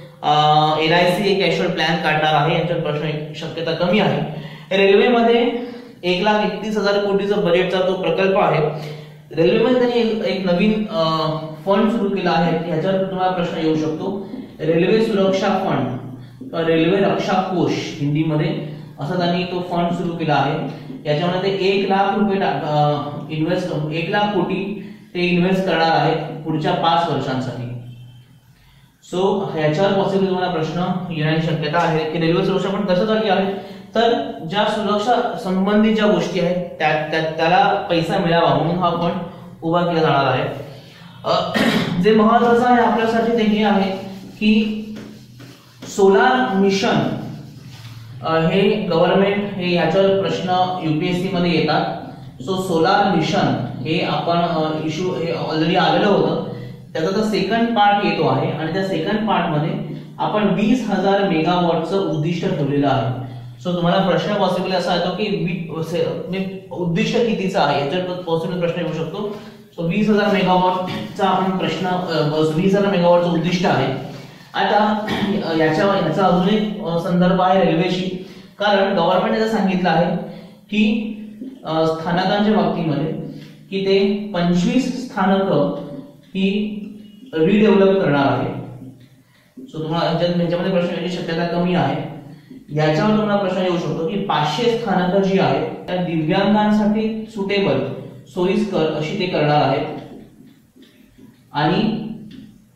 LIC एक कॅशुअल प्लॅन काढणार आहे, यांच्यात प्रश्न शक्यता कमी आहे. रेल्वेमध्ये 1,31,000 कोटीचा बजेटचा तो प्रकल्प आहे. रेल्वेमध्ये त्यांनी एक नवीन फंड सुरू केला आहे, ह्याच्यावर तुम्हाला प्रश्न येऊ शकतो. रेल्वे सुरक्षा फंड, रेल्वे रक्षा कोष हिंदीमध्ये असं त्यांनी तो फंड सुरू केला आहे. याच्यामध्ये ते 1 लाख रुपये 1 लाख कोटी ते इन्व्हेस्ट करणार आहेत पुढच्या 5 वर्षांसाठी. सो ह्याच्यावर पॉसिबल तुम्हाला प्रश्न येण्याची शक्यता आहे की रेल्वे सुरक्षा फंड कशासाठी आहे, तर ज्या सुरक्षा संबंधित ज्या गोष्टी आहेत त्याला पैसा मिळावा म्हणून हा फंड उभा केला जाणार आहे. जे महत्वाचं आहे आपल्यासाठी ते हे आहे की सोलार मिशन हे गव्हर्नमेंट हे याच्यावर प्रश्न UPSC मध्ये येतात. सो सोलार मिशन हे आपण इश्यू हे ऑलरेडी आलेलं होतं, त्याचा तर सेकंड पार्ट येतो आहे आणि त्या सेकंड पार्ट मध्ये आपण 20,000 मेगावॉटचं उद्दिष्ट ठेवलेलं आहे. सो तुम्हाला प्रश्न पॉसिबल असा येतो की उद्दिष्ट कितीचं आहे याच्यावर पॉसिबल प्रश्न येऊ शकतो. सो 20,000 मेगावॉटचा आपण प्रश्न 20,000 मेगावॉटचं उद्दिष्ट आहे. आता याचा अजून एक संदर्भ आहे रेल्वेशी, कारण गव्हर्नमेंटने सांगितलं आहे की स्थानकांच्या बाबतीमध्ये की ते 25 स्थानकं ही रिडेव्हलप करणार आहे. सो तुम्हाला याच्यामध्ये प्रश्न येण्याची शक्यता कमी आहे. याच्यावर तुम्हाला प्रश्न येऊ शकतो की 500 स्थानकं जी आहेत त्या दिव्यांगांसाठी सुटेबल सोयीस्कर अशी ते करणार आहेत आणि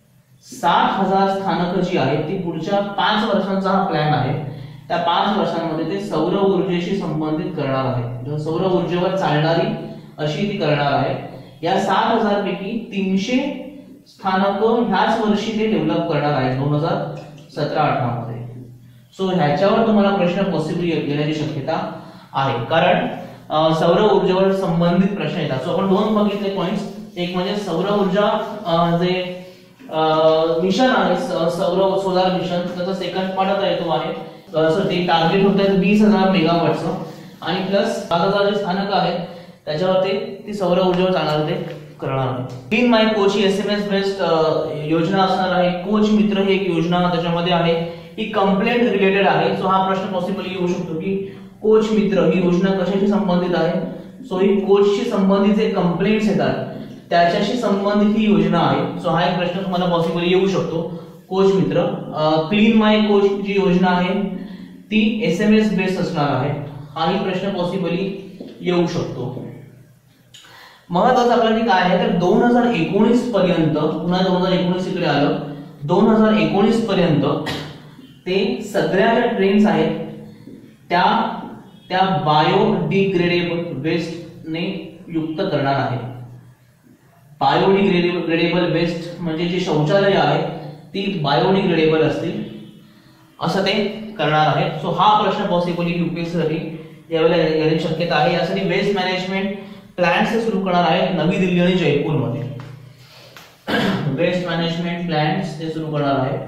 60,000 स्थानकं जी आहेत ती पुढच्या 5 वर्षांचा हा प्लॅन आहे, त्या 5 वर्षांमध्ये ते सौर ऊर्जेशी संबंधित करणार आहे, सौर ऊर्जेवर चालणारी अशी ती करणार आहे। या 60,000 पैकी 300 स्थानकं ह्याच वर्षी ते डेव्हलप करणार आहेत 2017-18 मध्ये। सो ह्याच्यावर तुम्हाला प्रश्न पॉसिबली येण्याची शक्यता आहे, कारण सौर ऊर्जेवर संबंधित प्रश्न येतात। सो आपण दोन बघितले पॉइंट्स, एक म्हणजे सौर ऊर्जा जे मिशन आहे सोलार मिशन, त्याचा सेकंड पार्ट आता येतो आहे। सो ते टार्गेट होतं 20,000 मेगावॉटचं आणि प्लस 7,000 जे स्थानक आहेत त्याच्यावर ती सौर ऊर्जेवर चालणार ते करणार आहे। क्लीन माय कोच ही SMS बेस्ड योजना असणार आहे। कोच मित्र ही एक योजना त्याच्यामध्ये आहे, ही कंप्लेंट रिलेटेड आहे। सो हा प्रश्न पॉसिबली येऊ शकतो की कोच मित्र ही योजना कशाशी संबंधित आहे। सो ही कोचशी संबंधित जे कंप्लेंट्स येतात त्याच्याशी संबंधित ही योजना आहे। सो हा एक प्रश्न तुम्हाला पॉसिबली येऊ शकतो, कोच मित्र। क्लीन माय कोच जी योजना आहे ती SMS बेस्ड असणार आहे, हाही प्रश्न पॉसिबली येऊ शकतो। महत्वाचं आपल्याला काय आहे तर 2019 पर्यंत, पुन्हा 2019 इकडे आलं, 2019 पर्यंत ते सगळ्या ज्या ट्रेन्स आहेत त्या बायोडिग्रेडेबल वेस्ट ने युक्त करणार आहे। बायोडिग्रेडेबल वेस्ट म्हणजे जे शौचालय आहे ती बायोडिग्रेडेबल असतील असं ते करणार आहे। सो हा प्रश्न पॉसिबली UPSC साठी यावेळेला येण्याची शक्यता आहे। यासाठी वेस्ट मॅनेजमेंट प्लॅन्स सुरू करणार आहे नवी दिल्ली आणि जयपूर मध्ये। वेस्ट मॅनेजमेंट प्लॅन्स ते सुरू करणार आहे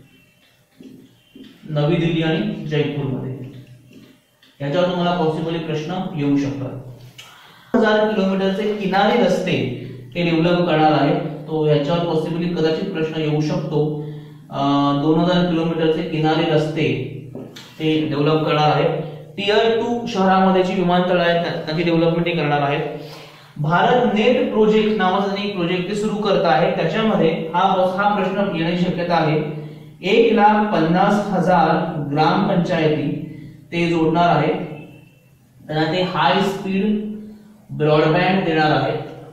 नवी दिल्ली आणि जयपूर मध्ये। याच्यावर तुम्हाला पॉसिबली प्रश्न येऊ शकतात। 1000 किलोमीटरचे किनारी रस्ते ते डेव्हलप करणार आहे, तो याच्यावर पॉसिबली कदाचित प्रश्न येऊ शकतो। 2000 किलोमीटरचे किनारी रस्ते ते डेव्हलप करणार आहे। टियर 2 शहरामध्ये जी विमानतळ आहेत त्याची डेव्हलपमेंट करणार आहेत। भारत नेट प्रोजेक्ट नावाचा एक प्रोजेक्ट ते सुरू करत आहे, त्याच्यामध्ये हा प्रश्न येण्याची शक्यता आहे। 1,50,000 ग्रामपंचायती ते जोडणार आहे, त्यांना ते हाय स्पीड ब्रॉडबँड देणार आहे।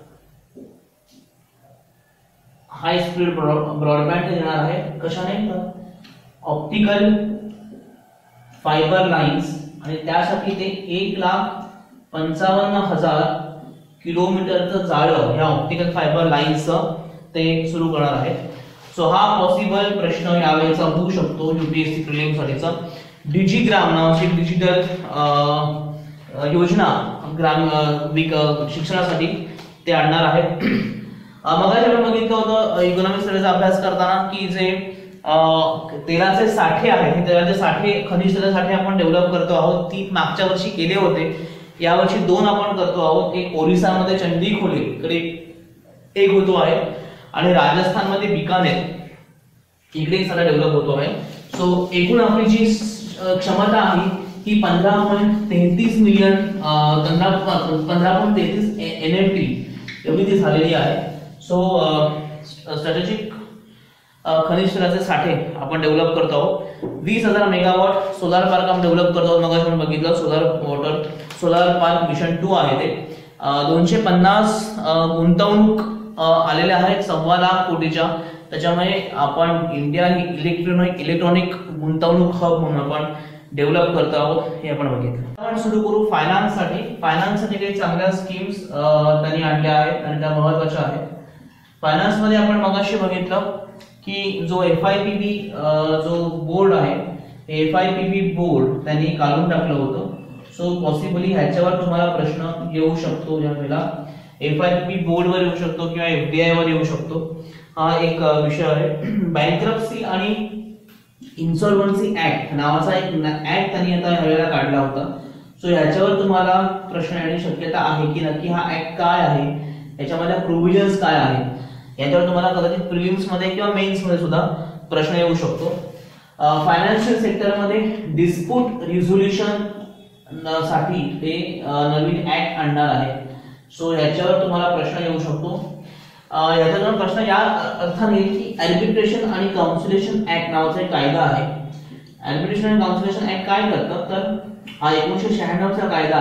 हाय स्पीड ब्रॉडबँड देणार आहे कशाने, ऑप्टिकल फायबर लाईन्स, आणि त्यासाठी ते 1,55,000 किलोमीटरचं जाळं ह्या ऑप्टिकल फायबर लाईन्सचं ते सुरू करणार आहे। सो हा पॉसिबल प्रश्न यावेळेचा होऊ शकतो UPSC प्रिलिम्स साठीचा। डिजिग्राम नावाची डिजिटल योजना ग्राम शिक्षणासाठी ते आणणार आहे। मगाशी आपण बघितलं होतं इकॉनॉमिक स्टडीजचा अभ्यास करताना की जे तेलाचे साठे आहेत, हे तेलाचे साठे, खनिज तेल साठे आपण डेव्हलप करतो आहोत। 3 मागच्या वर्षी केले होते, यावर्षी 2 आपण करतो आहोत। एक ओरिसामध्ये चंदीखोले इकडे एक होतो आहे आणि राजस्थानमध्ये बिकानेर इकडे एक साठा डेव्हलप होतो आहे। सो एकूण आपली जी क्षमता आहे ही 15.33 मिलियन 15.33 NFT एवढी ती झालेली आहे। सो स्ट्रॅटेजिक खनिज तेलाचे साठे आपण डेव्हलप करतो आहोत। 20,000 मेगावॉट सोलार पार्क आपण डेव्हलप करतो आहोत। मग आपण बघितलं सोलार पार्क मिशन 2 आहे ते 250 गुंतवणूक आलेल्या आहेत 1.25 लाख कोटीच्या। त्याच्यामुळे आपण इंडिया ही इलेक्ट्रॉनिक गुंतवणूक हब म्हणून आपण डेव्हलप करतो आहोत, हे आपण बघितलं। आपण सुरू करू फायनान्स साठी काही चांगल्या स्कीम्स त्यांनी आणल्या आहेत आणि त्या महत्त्वाच्या आहेत। फायनान्स मध्ये आपण मगाशी बघितलं की जो FIPB जो बोर्ड आहे, FIPB बोर्ड त्यांनी काढून टाकलं होतं। सो पॉसिबली ह्याच्यावर तुम्हाला प्रश्न येऊ शकतो, यावेळेला FIPB बोर्ड वर येऊ शकतो किंवा FDI वर येऊ शकतो, हा एक विषय आहे। बँक्रप्सी आणि इन्सॉल्वन्सी ऍक्ट नावाचा एक ऍक्ट त्यांनी आता यावेळेला काढला होता। सो याच्यावर तुम्हाला प्रश्न येण्याची शक्यता आहे की नक्की हा ऍक्ट काय आहे, याच्यामध्ये प्रोव्हिजन्स काय आहे, याच्यावर तुम्हाला कदाचित प्रिलिम्स मध्ये किंवा मेन्स मध्ये सुद्धा प्रश्न येऊ शकतो। फायनान्शियल सेक्टर मध्ये डिस्प्यूट रिझोल्युशन साठी ते नवीन ऍक्ट आणणार आहे। सो याच्यावर तुम्हाला प्रश्न येऊ शकतो। याच्यावर प्रश्न या अर्थाने की आर्बिट्रेशन आणि काउन्सिलेशन ऍक्ट नावाचा एक कायदा आहे। आर्बिट्रेशन आणि काउन्सिलेशन ऍक्ट काय करतं तर हा 1996 चा कायदा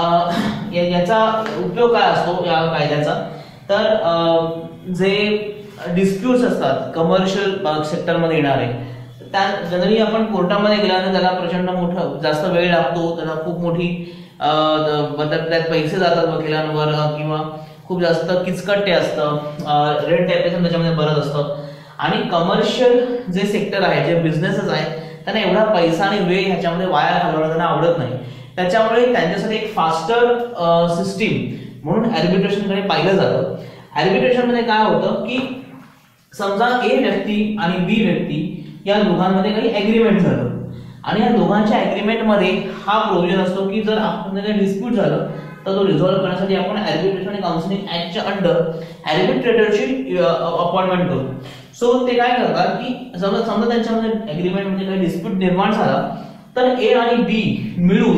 आहे। याचा उपयोग काय असतो या कायद्याचा तर जे डिस्प्यूट्स असतात कमर्शियल सेक्टरमध्ये येणारे, त्या जनरली आपण कोर्टामध्ये गेल्यानंतर त्याला प्रचंड मोठा जास्त वेळ लागतो, त्याला खूप मोठी त्यात पैसे जातात वकिलांवर किंवा खूप जास्त किचकट ते असतं, रेट टॅपेशन त्याच्यामध्ये बरंच असतं. आणि कमर्शियल जे सेक्टर आहे, जे बिझनेसेस आहेत, त्यांना एवढा पैसा आणि वेळ ह्याच्यामध्ये वाया घालवणं त्यांना आवडत नाही. त्याच्यामुळे त्यांच्यासाठी एक फास्टर सिस्टीम म्हणून आर्बिट्रेशनकडे पाहिलं जातं. आर्बिट्रेशनमध्ये काय होतं की समजा ए व्यक्ती आणि बी व्यक्ती या दोघांमध्ये काही ऍग्रीमेंट झालं आणि या दोघांच्या ऍग्रीमेंटमध्ये हा प्रोव्हिजन असतो की जर आपण काही डिस्प्यूट झालं तर तो रिझॉल्व्ह करण्यासाठी आपण आर्बिट्रेशन आणि काउन्सिलिंग ऍक्टच्या अंडर आर्बिट्रेटरची अपॉइंटमेंट करू. सो ते काय करतात की समजा त्यांच्यामध्ये ऍग्रीमेंट म्हणजे काही डिस्प्यूट निर्माण झाला तर ए आणि बी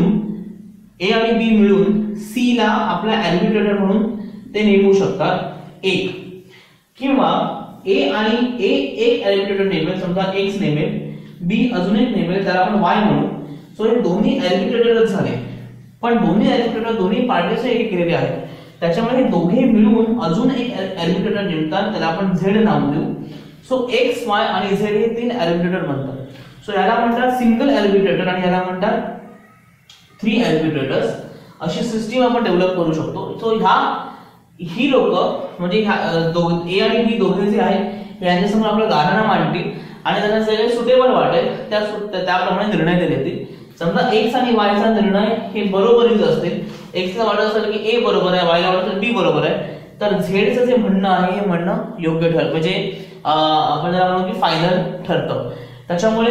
मिळून सी ला आपला आर्बिट्रेटर म्हणून ते नेमू शकतात एक, किंवा ए आणि ए एक आर्बिट्रेटर नेमेल, समजा एक्स नेमेल, बी अजून एक नेमेल, त्याला आपण वाय म्हणू. सो हे दोन्ही आर्बिट्रेटरच झाले, पण दोन्ही आर्बिट्रेटर दोन्ही पार्टीचे एक केलेले आहेत, त्याच्यामुळे हे दोघे मिळून अजून एक आर्बिट्रेटर नेमतात, त्याला आपण झेड नाव देऊ. सो एक्स वाय आणि झेड हे 3 आर्बिट्रेटर बनतात. सो याला म्हणतात सिंगल आर्बिट्रेटर आणि याला म्हणतात 3 आर्बिट्रेटर्स. अशी सिस्टीम आपण डेव्हलप करू शकतो. सो ही लोक म्हणजे ए आणि बी दोघे जे आहेत यांच्यासमोर आपलं गाणं मांडतील आणि त्यांना जे सुटेबल वाटेल त्याप्रमाणे निर्णय ते देतील. समजा एक्स आणि वायचा निर्णय हे बरोबरीच असतील, एक्सला वाटत असेल की ए बरोबर आहे, वायला वाटत असेल बी बरोबर आहे, तर झेडचं जे म्हणणं आहे हे म्हणणं योग्य ठरतं, म्हणजे आपण ज्याला म्हणू की फायनल ठरतं. त्याच्यामुळे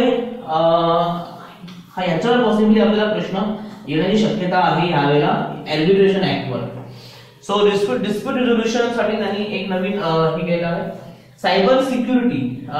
हा याच्यावर पॉसिबली आपल्याला प्रश्न येण्याची शक्यता आहे यावेळेला आर्बिट्रेशन ऍक्टवर. सो डिस्प्यूट रिझोल्युशन साठी त्यांनी एक नवीन हे केलं आहे, सायबर सिक्युरिटी.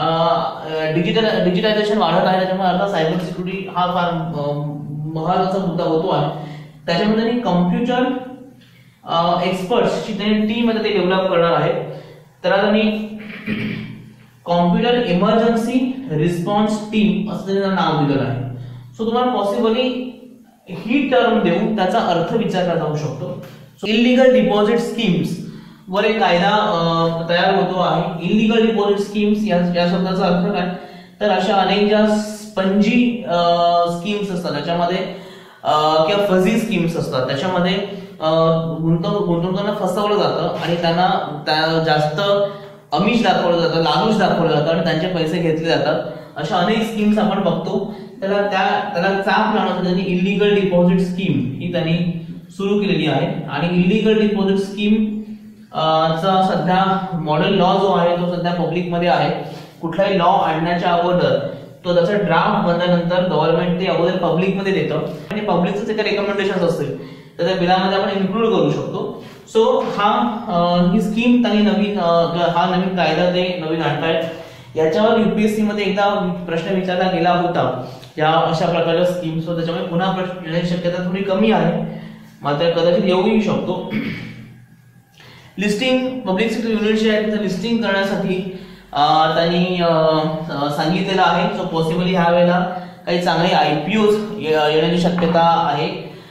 डिजिटायझेशन वाढत आहे, त्याच्यामुळे आता सायबर सिक्युरिटी हा फार महत्त्वाचा मुद्दा होतो आहे. त्याच्यामध्ये त्यांनी कम्प्युटर एक्सपर्ट्सची टीम मध्ये ते डेव्हलप करणार आहे. तर त्यांनी कॉम्प्युटर इमर्जन्सी रिस्पॉन्स टीम असं त्याचं नाव दिलेलं आहे. सो तुम्हाला पॉसिबली ही टर्म देऊन त्याचा अर्थ विचारला जाऊ शकतो. सो इलिगल डिपॉझिट स्कीम्स वर एक कायदा तयार होतो आहे. इलिगल डिपॉझिट स्कीम्स या शब्दाचा अर्थ काय, तर अशा अनेक ज्या स्पंजी स्कीम्स असतात त्याच्यामध्ये किंवा फझी स्कीम्स असतात त्याच्यामध्ये गुंतवणूकांना फसवलं जातं आणि त्यांना जास्त अमिष दाखवलं जातं, लालूच दाखवलं जातं आणि त्यांचे पैसे घेतले जातात. अशा अनेक स्कीम्स आपण बघतो. त्याला चाप लावण्यासाठी त्यांनी इलिगल डिपॉझिट स्कीम ही त्यांनी सुरू केलेली आहे. आणि इलिगल डिपॉझिट स्कीम चा सध्या मॉडेल लॉ जो आहे तो सध्या पब्लिक मध्ये आहे. कुठलाही लॉ आणण्याच्या अगोदर तो त्याचा ड्राफ्ट बनल्यानंतर गव्हर्नमेंट ते अगोदर पब्लिक मध्ये देतं आणि पब्लिकचं जे काही रेकमेंडेशन्स असतील तर त्या बिलामध्ये आपण इन्क्लूड करू शकतो. सो ही स्कीम त्यांनी हा नवीन कायदा ते नवीन आणतायत. याच्यावर युपीएससी मध्ये एकदा प्रश्न विचारला गेला होता या अशा प्रकारच्या स्कीम्सवर, त्याच्यामुळे पुन्हा प्रश्न येण्याची शक्यता थोडी कमी आहे, मात्र कदाचित येऊही शकतो. लिस्टिंग पब्लिक सेक्टर युनिट जे आहे त्याचं लिस्टिंग करण्यासाठी त्यांनी सांगितलेलं आहे. सो पॉसिबली ह्या वेळेला काही चांगले आयपीओ येण्याची शक्यता आहे.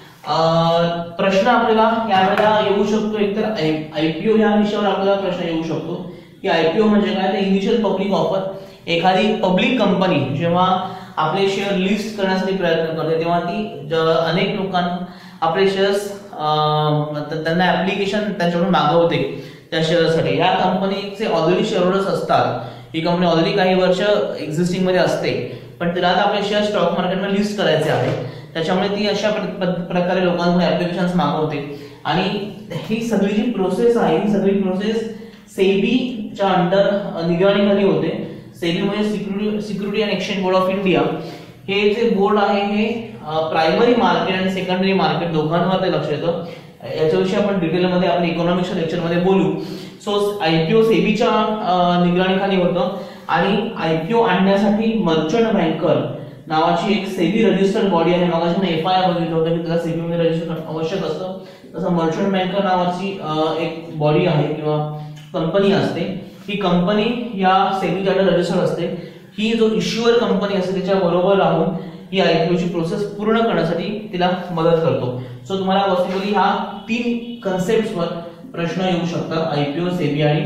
प्रश्न आपल्याला यावेळेला येऊ शकतो, एकतर आयपीओ या विषयावर आपल्याला प्रश्न येऊ शकतो की आयपीओ म्हणजे काय, तर इनिशियल पब्लिक ऑफर. एखादी पब्लिक कंपनी जेव्हा आपले शेअर लिस्ट करण्यासाठी प्रयत्न करते तेव्हा ती अनेक लोकांना आपले शेअर्स त्यांना ऍप्लिकेशन त्यांच्याकडून मागवते त्या शेअरसाठी. या कंपनीचे ऑलरेडी शेअरहोल्डर्स असतात, ही कंपनी ऑलरेडी काही वर्ष एक्झिस्टिंग मध्ये असते, पण तिला आता आपले शेअर स्टॉक मार्केटमध्ये लिस्ट करायचे आहे. त्याच्यामुळे ती अशा प्रकारे लोकांकडून ऍप्लिकेशन्स मागवते आणि ही सगळी जी प्रोसेस आहे ही सगळी प्रोसेस सेबीच्या अंडर निगराणीखाली होते. सेबी म्हणजे security and exchange board of India. हे जे बोर्ड आहे हे प्रायमरी मार्केट आणि सेकंडरी मार्केट दोघांवर ते लक्ष देतं. याच्याविषयी आपण डिटेलमध्ये आपल्या इकॉनॉमिक्सच्या लेक्चरमध्ये बोलू. सो आयपीओ सेबीच्या निगराणीखाली होतं आणि आयपीओ आणण्यासाठी मर्चंट बँकर नावाची एक सेबी रजिस्टर्ड बॉडी आहे. मग आपण एफआयआर बघितलं होतं की त्याला सेबी मध्ये रजिस्ट्रेशन आवश्यक असतं. तसं मर्चंट बँकर नावाची एक बॉडी आहे किंवा कंपनी असते. ही कंपनी या सेबीच्या अंडर रजिस्टर्ड असते. ही जो इश्युअर कंपनी असते त्याच्या बरोबर राहून ही आयपीओची प्रोसेस पूर्ण करण्यासाठी तिला मदत करतो. सो तुम्हाला पॉसिबली ह्या 3 कन्सेप्टवर प्रश्न येऊ शकतात, आयपीओ, सेबी आणि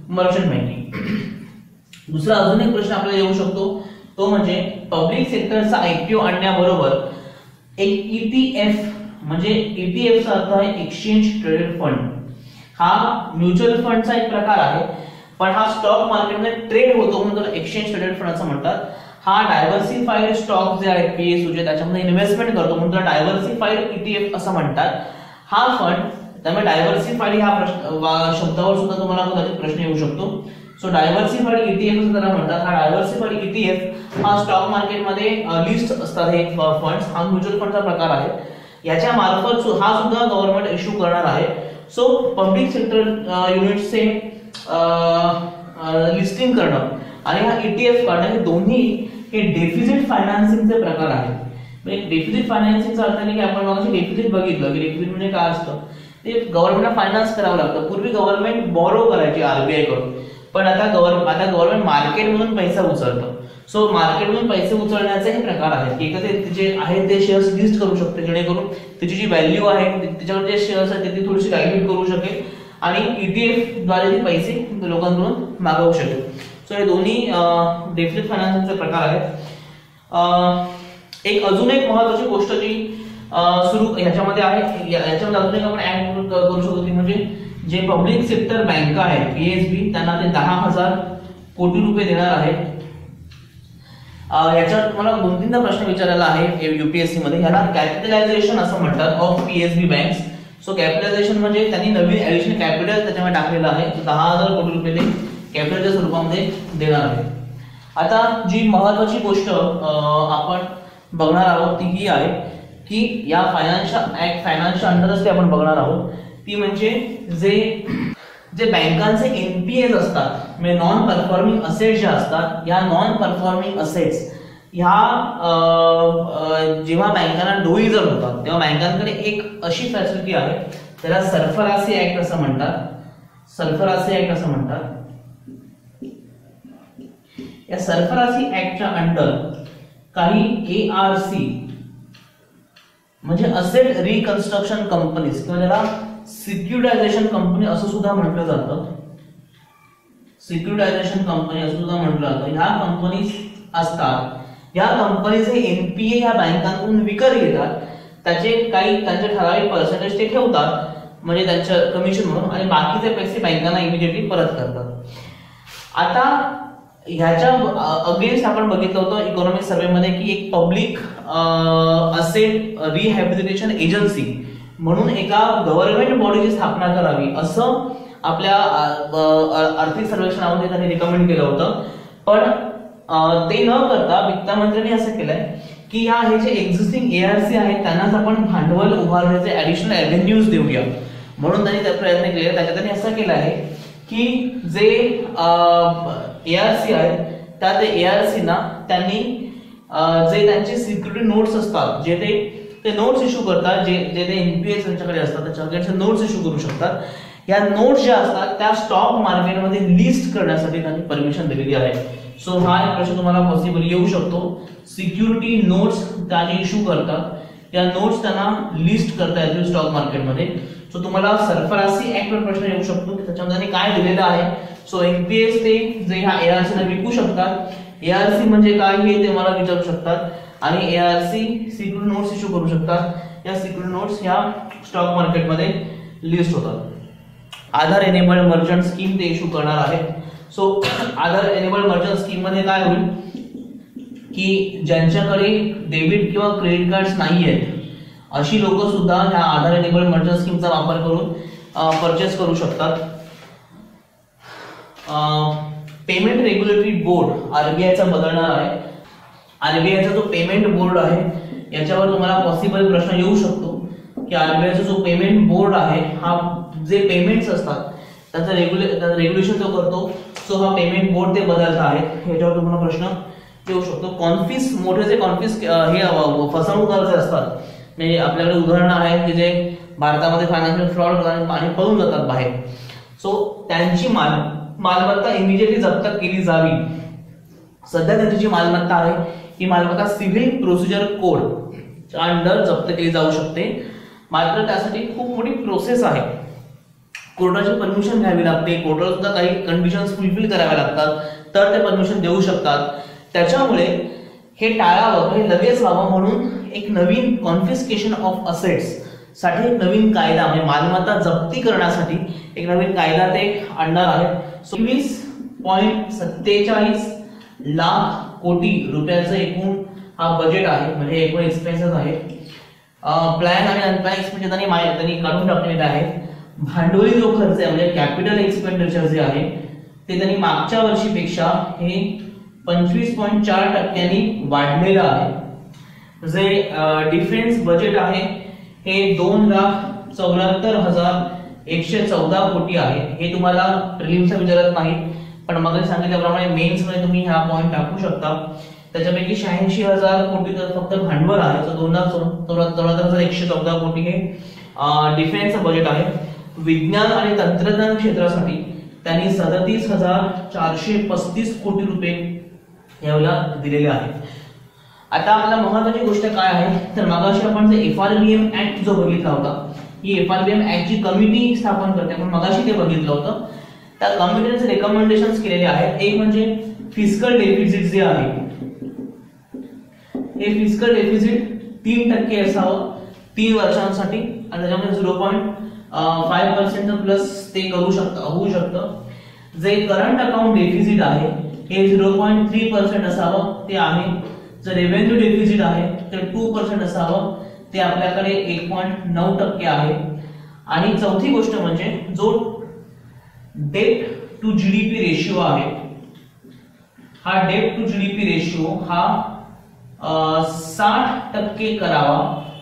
मर्चंट बँकिंग. दुसरा अजून एक प्रश्न आपल्याला येऊ शकतो, तो म्हणजे पब्लिक सेक्टरचा आयपीओ आणण्याबरोबर एक ईटीएफ, म्हणजे ईटीएफचा अर्थ आहे एक्सचेंज ट्रेडेड फंड. हा म्युच्युअल फंडचा एक प्रकार आहे, पण हा स्टॉक मार्केटमध्ये ट्रेड होतो म्हणून त्याला एक्सचेंज ट्रेडेड फंड असं म्हणतात. हा डायव्हर्सिफाईड स्टॉक जे आहेत पीएसयू जे त्याच्यामध्ये इन्व्हेस्टमेंट करतो म्हणून त्याला डायव्हर्सिफाईड ईटीएफ असं म्हणतात. हा फंड, त्यामुळे डायव्हर्सिफाईड ह्या शब्दावर सुद्धा तुम्हाला कदाचित प्रश्न येऊ शकतो. सो डायव्हर्सिफाईड ईटीएफ असं त्याला म्हणतात. हा डायव्हर्सिफाईड ईटीएफ हा स्टॉक मार्केटमध्ये लिस्ट असतात हे फंड्स. हा म्युच्युअल फंडचा प्रकार आहे. याच्या मार्फत हा सुद्धा गव्हर्नमेंट इश्यू करणार आहे. सो पब्लिक सेक्टर युनिट्सचे लिस्टिंग करणं आणि हा ईटीएफ काढणं हे दोन्ही हे डेफिसिट फायनान्सिंगचे प्रकार आहेत. म्हणजे डेफिसिट फायनान्सिंगचा अर्थ नाही की आपण मगाशी डेफिसिट बघितलं की डेफिसिट म्हणजे काय असतं, ते गव्हर्नमेंटला फायनान्स करावं लागतं. पूर्वी गव्हर्नमेंट बॉरो करायची आरबीआय कडून, पण आता गव्हर्नमेंट मार्केटमधून पैसा उचलतं. सो मार्केटमधून पैसे उचलण्याचे हे प्रकार आहेत की एखादे जे आहेत ते शेअर्स लिस्ट करू शकते, जेणेकरून त्याची जी व्हॅल्यू आहे त्याच्यावर जे शेअर्स आहेत ती थोडीशी डायल्यूट करू शकेल आणि ईटीएफ द्वारे ते पैसे लोकांकडून मागवू शकेल. सो हे दोन्ही डेफिसिट फायनान्सिंगचे प्रकार आहेत. एक अजून एक महत्त्वाची गोष्ट जी सुरू ह्याच्यामध्ये आहे, याच्यामध्ये अजून एक आपण ऍड करू शकतो ती म्हणजे जे पब्लिक सेक्टर बँका आहेत पीएसबी, त्यांना ते 10,000 कोटी रुपये देणार आहेत. याच्यात मला 2-3दा प्रश्न विचारलेला आहे यूपीएससी मध्ये. ह्याला कॅपिटलायझेशन असं म्हणतात of PSB banks. So capitalisation म्हणजे त्यांनी नवीन ऍडिशनल कॅपिटल त्याच्यामध्ये टाकलेलं आहे. 10,000 कोटी रुपये ते कॅपिटलच्या स्वरूपामध्ये देणार आहे. आता जी महत्वाची गोष्ट आपण बघणार आहोत ती ही आहे की या फायनान्सच्या अंडरच ते आपण बघणार आहोत, ती म्हणजे जे बँकांचे एनपीएस असतात, म्हणजे नॉन परफॉर्मिंग असेट्स जे असतात, या नॉन परफॉर्मिंग असेट्स ह्या जेव्हा बँकांना डोळी जर होतात तेव्हा बँकांकडे एक अशी फॅसिलिटी आहे, त्याला सरफरासी ऍक्ट असं म्हणतात. सरफरासी ऍक्ट असं म्हणतात. या सरफरासी ऍक्टच्या अंडर काही एआरसी म्हणजे असेट रिकन्स्ट्रक्शन कंपनीज किंवा त्याला सिक्युरिटायझेशन कंपनी असं सुद्धा म्हटलं जातं. सिक्युरिटायझेशन कंपनी असं सुद्धा म्हटलं जातं. ह्या कंपनीज असतात. या कंपनीचे एनपीए या बँकांकडून विकत घेतात. त्याचे काही त्यांचे ठराविक पर्सेंटेज ते ठेवतात म्हणजे त्यांचं कमिशन म्हणून, आणि बाकीचे पैसे बँकांना इमिडिएटली परत करतात. आता ह्याच्या अगेन्स्ट आपण बघितलं होतं इकॉनॉमिक सर्वे मध्ये की एक पब्लिक असेट रिहॅबिलिटेशन एजन्सी म्हणून एका गव्हर्नमेंट बॉडीची स्थापना करावी असं आपल्या आर्थिक सर्वेक्षणामध्ये त्यांनी रिकमेंड केलं होतं. पण ते न करता वित्तमंत्र्यांनी असं केलंय की हे जे एक्झिस्टिंग एआरसी आहेत त्यांनाच आपण भांडवल उभारण्याचे ऍडिशनल एव्हेन्यूज देऊया म्हणून त्यांनी त्या प्रयत्न केले. त्याच्यात त्यांनी असं केलं आहे की जे एआरसी आहेत त्या एआरसी ना त्यांनी जे त्यांचे सिक्युरिटी नोट्स असतात जे ते नोट्स इश्यू करतात, जे ते एनपीएस त्यांच्याकडे असतात त्याच्याकडे नोट्स इश्यू करू शकतात. या नोट्स ज्या असतात त्या स्टॉक मार्केटमध्ये लिस्ट करण्यासाठी त्यांनी परमिशन दिलेली आहे. सो हा एक प्रश्न तुम्हाला पॉसिबल येऊ शकतो. सिक्युरिटी नोट्स त्यांनी इश्यू करतात, या नोट्स त्यांना लिस्ट करता येतील स्टॉक मार्केटमध्ये. सो तुम्हाला सरफरासी ऍक्ट वर प्रश्न येऊ शकतो की त्याच्यामध्ये काय दिलेलं आहे. सो एनपीएस ते जे ह्या एआरसी ला विकू शकतात, एआरसी म्हणजे काय हे ते मला विचारू शकतात, आणि एआरसी सिक्युरिटी नोट्स इश्यू करू शकतात. या सिक्युरिटी नोट्स ह्या स्टॉक मार्केटमध्ये लिस्ट होतात. आधार एनेबल्ड मर्चंट स्कीम ते इश्यू करणार आहेत. So Aadhaar enabled merchant scheme मध्ये काय होईल की ज्यांच्याकडे डेबिट किंवा क्रेडिट कार्ड्स नाही आहेत अशी लोक सुद्धा ह्या आधार एनेबल्ड मर्चंट स्कीमचा वापर करून परचेस करू शकतात. पेमेंट रेग्युलेटरी बोर्ड आरबीआयचा बदलणार आहे. आरबीआयचा जो पेमेंट बोर्ड आहे याच्यावर तुम्हाला पॉसिबल प्रश्न येऊ शकतो की आरबीआयचा जो पेमेंट बोर्ड आहे हा जे पेमेंट्स असतात त्याचं रेग्युलेशन जो करतो, सो हा पेमेंट बोर्ड ते बदलत आहेत याच्यावर तुम्हाला प्रश्न येऊ शकतो. कॉन्फिस मोठे जे कॉन्फिस हे फसवणूकदार असतात, म्हणजे आपल्याकडे उदाहरणं आहेत की जे भारतामध्ये फायनान्शियल फ्रॉड आणि पळून जातात बाहेर. सो त्यांची मालमत्ता इमिजिएटली जप्त केली जावी. सध्या त्यांची जी मालमत्ता आहे ही मालमत्ता सिव्हिल प्रोसिजर कोड अंडर जप्त केली जाऊ शकते. मात्र त्यासाठी खूप मोठी प्रोसेस आहे. कोर्टाची परमिशन घ्यावी लागते, कोर्टाला सुद्धा काही कंडिशन्स फुलफिल कराव्या लागतात, तर ते परमिशन देऊ शकतात. त्याच्यामुळे हे टाळावं, हे लगेच व्हावं म्हणून एक नवीन कॉन्फिस्केशन ऑफ असेट्स साठी एक नवीन कायदा म्हणजे मालमत्ता जप्ती करण्यासाठी एक नवीन कायदा ते आणणार आहेत. 26.47 लाख कोटी रुपयाचं एकूण हा बजेट आहे, म्हणजे एकूण एक्सपेन्सेस आहे. प्लॅन आणि अनप्लॅन एक्सपेन्सेस त्यांनी काढून टाकलेले आहेत. भांडवली जो खर्च आहे म्हणजे कॅपिटल एक्सपेंडिचर जे आहे ते त्यांनी मागच्या वर्षीपेक्षा हे 25.4% वाढलेलं आहे. जे डिफेन्स बजेट आहे हे 2,74,114 कोटी आहे. हे तुम्हाला प्रिलिम्सला विचारत नाही, पण मग सांगितल्याप्रमाणे मेन्स मध्ये तुम्ही हा पॉइंट टाकू शकता. त्याच्यापैकी 86,000 कोटी तर फक्त भांडवल आहे, तर 2,74,114 कोटी हे डिफेन्सचं बजेट आहे. विज्ञान आणि तंत्रज्ञान क्षेत्रासाठी त्यांनी 37,435 कोटी रुपये यावेळेला दिलेले आहेत. आता आपल्याला महत्त्वाची गोष्ट काय आहे तर मगाशी आपण जे FRBM ऍक्ट जो बघितला होता, ही FRBM ऍक्ट ची कमिटी स्थापन करते, आपण मगाशी ते बघितलं होतं. त्या कमिटीने रेकमेंडेशन्स केलेले आहेत. एक म्हणजे फिस्कल डेफिसिट जे आहे हे फिस्कल डेफिसिट 3% असावं 3 वर्षांसाठी, आणि त्याच्यामध्ये 0.5% प्लस ते करू शकतं, होऊ शकतं. जे करंट अकाउंट डेफिसिट आहे हे 0.3% असावं, ते आहे. जर रेव्हेन्यू डेफिसिट आहे तर 2% असावं, ते आपल्याकडे 1.9% आहे. आणि चौथी गोष्ट म्हणजे जो डेट टू जीडीपी रेशिओ आहे, हा डेट टू जीडीपी रेशिओ हा 60% करावा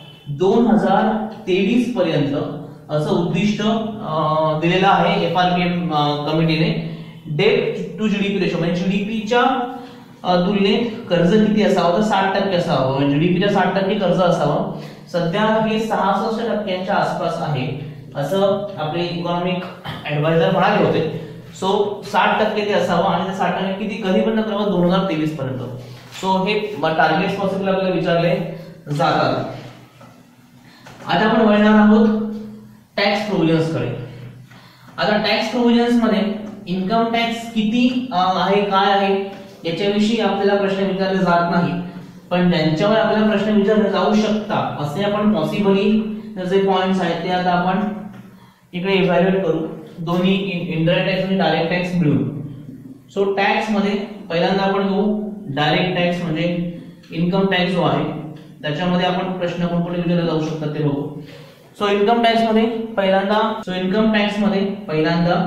2023 पर्यंत, असं उद्दिष्ट दिलेलं आहे FRBM कमिटीने. डेट टू जीडीपी रेशो म्हणजे जीडीपीच्या तुलनेत कर्ज किती असावं तर 60% असावं, म्हणजे जीडीपीच्या 60% कर्ज असावं. सध्या हे 66% आसपास आहे असं आपले इकॉनॉमिक ऍडवायझर म्हणाले होते. सो 60% ते असावं, आणि ते 60% किती कधीपर्यंत करावं 2023 पर्यंत. सो हे टार्गेट्स पॉसिबल आपल्याला विचारले जातात. आता आपण वळणार आहोत टॅक्स प्रोव्हिजन्स कडे. आता टॅक्स प्रोव्हिजन्स मध्ये इन्कम टॅक्स किती आहे, काय आहे याच्याविषयी आपल्याला प्रश्न विचारले जात नाही, पण ज्यांच्यावर आपल्याला प्रश्न विचारले जाऊ शकतात असे आपण पॉसिबली जे पॉइंट्स आहेत ते आता आपण इकडे इव्हॅल्युएट करू, दोन्ही इनडायरेक्ट टॅक्स आणि डायरेक्ट टॅक्स मिळून. सो टॅक्स मध्ये पहिल्यांदा आपण घेऊ डायरेक्ट टॅक्स म्हणजे इन्कम टॅक्स जो आहे त्याच्यामध्ये आपण प्रश्न कोणकोणते विचारले जाऊ शकतात ते बघू. सो इन्कम टॅक्स मध्ये पहिल्यांदा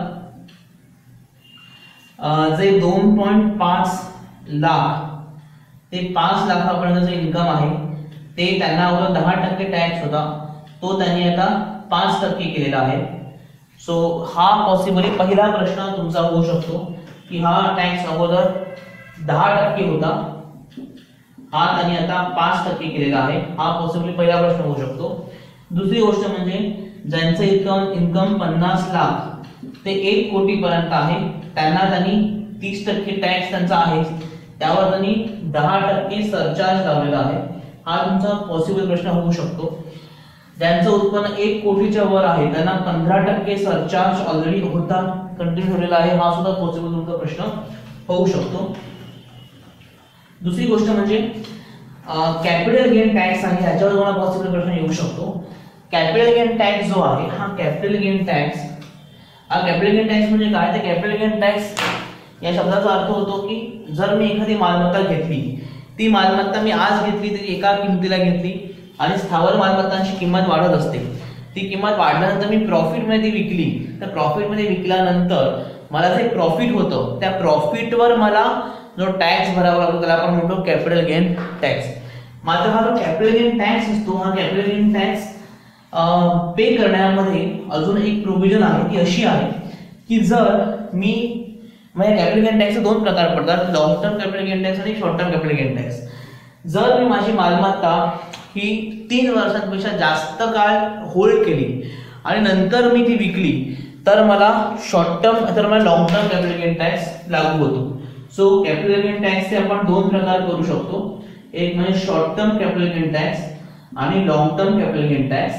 जे 2.5 लाख ते 5 लाखापर्यंतचे इन्कम आहे ते त्यांना 10% टॅक्स होता, तो त्यांनी आता 5% केलेला आहे. सो हा पॉसिबली पहिला प्रश्न तुमचा होऊ शकतो की हा टॅक्स अगोदर 10% होता, हा त्यांनी आता 5% केलेला आहे. हा पॉसिबली पहिला प्रश्न होऊ शकतो. दुसरी गोष्ट म्हणजे ज्यांचं इन्कम 50 लाख ते 1 कोटी पर्यंत आहे त्यांना त्यांनी 30% टॅक्स त्यांचा आहे, त्यावर त्यांनी 10% सरचार्ज लावलेला आहे. हा तुमचा पॉसिबल प्रश्न होऊ शकतो. ज्यांचं उत्पन्न 1 कोटीच्या वर आहे त्यांना 15% सरचार्ज ऑलरेडी होता, कंटिन्यू ठेवलेला आहे. हा सुद्धा पॉसिबल तुमचा प्रश्न होऊ शकतो. दुसरी गोष्ट म्हणजे कॅपिटल गेन टॅक्स आहे, याच्यावर तुम्हाला पॉसिबल प्रश्न येऊ शकतो. कॅपिटल गेन टॅक्स जो आहे हा कॅपिटल गेन टॅक्स म्हणजे काय, तर कॅपिटल गेन टॅक्स या शब्दाचा अर्थ होतो की जर मी एखादी मालमत्ता घेतली, ती मालमत्ता मी आज घेतली तरी एका किमतीला घेतली आणि स्थावर मालमत्तांची किंमत वाढत असते. ती किंमत वाढल्यानंतर मी प्रॉफिट मध्ये विकली, तर प्रॉफिट मध्ये विकल्यानंतर मला जे प्रॉफिट होतं त्या प्रॉफिटवर मला जो टॅक्स भरावा लागतो त्याला आपण म्हणतो कॅपिटल गेन टॅक्स. मात्र हा जो कॅपिटल गेन टॅक्स असतो, हा कॅपिटल गेन टॅक्स पे करण्यामध्ये अजून एक प्रोव्हिजन आहे, ती अशी आहे की जर मी म्हणजे कॅपिटल गेन टॅक्सचे 2 प्रकार पडतात, long term capital gain tax आणि short term capital gain tax. जर मी माझी मालमत्ता ही 3 वर्षांपेक्षा जास्त काळ होल्ड केली आणि नंतर मी ती विकली तर मला शॉर्ट टर्म तर मला long term capital gain tax लागू होतो. सो कॅपिटल गेन टॅक्सचे आपण 2 प्रकार करू शकतो, एक म्हणजे short term capital gain tax आणि long term capital gain tax.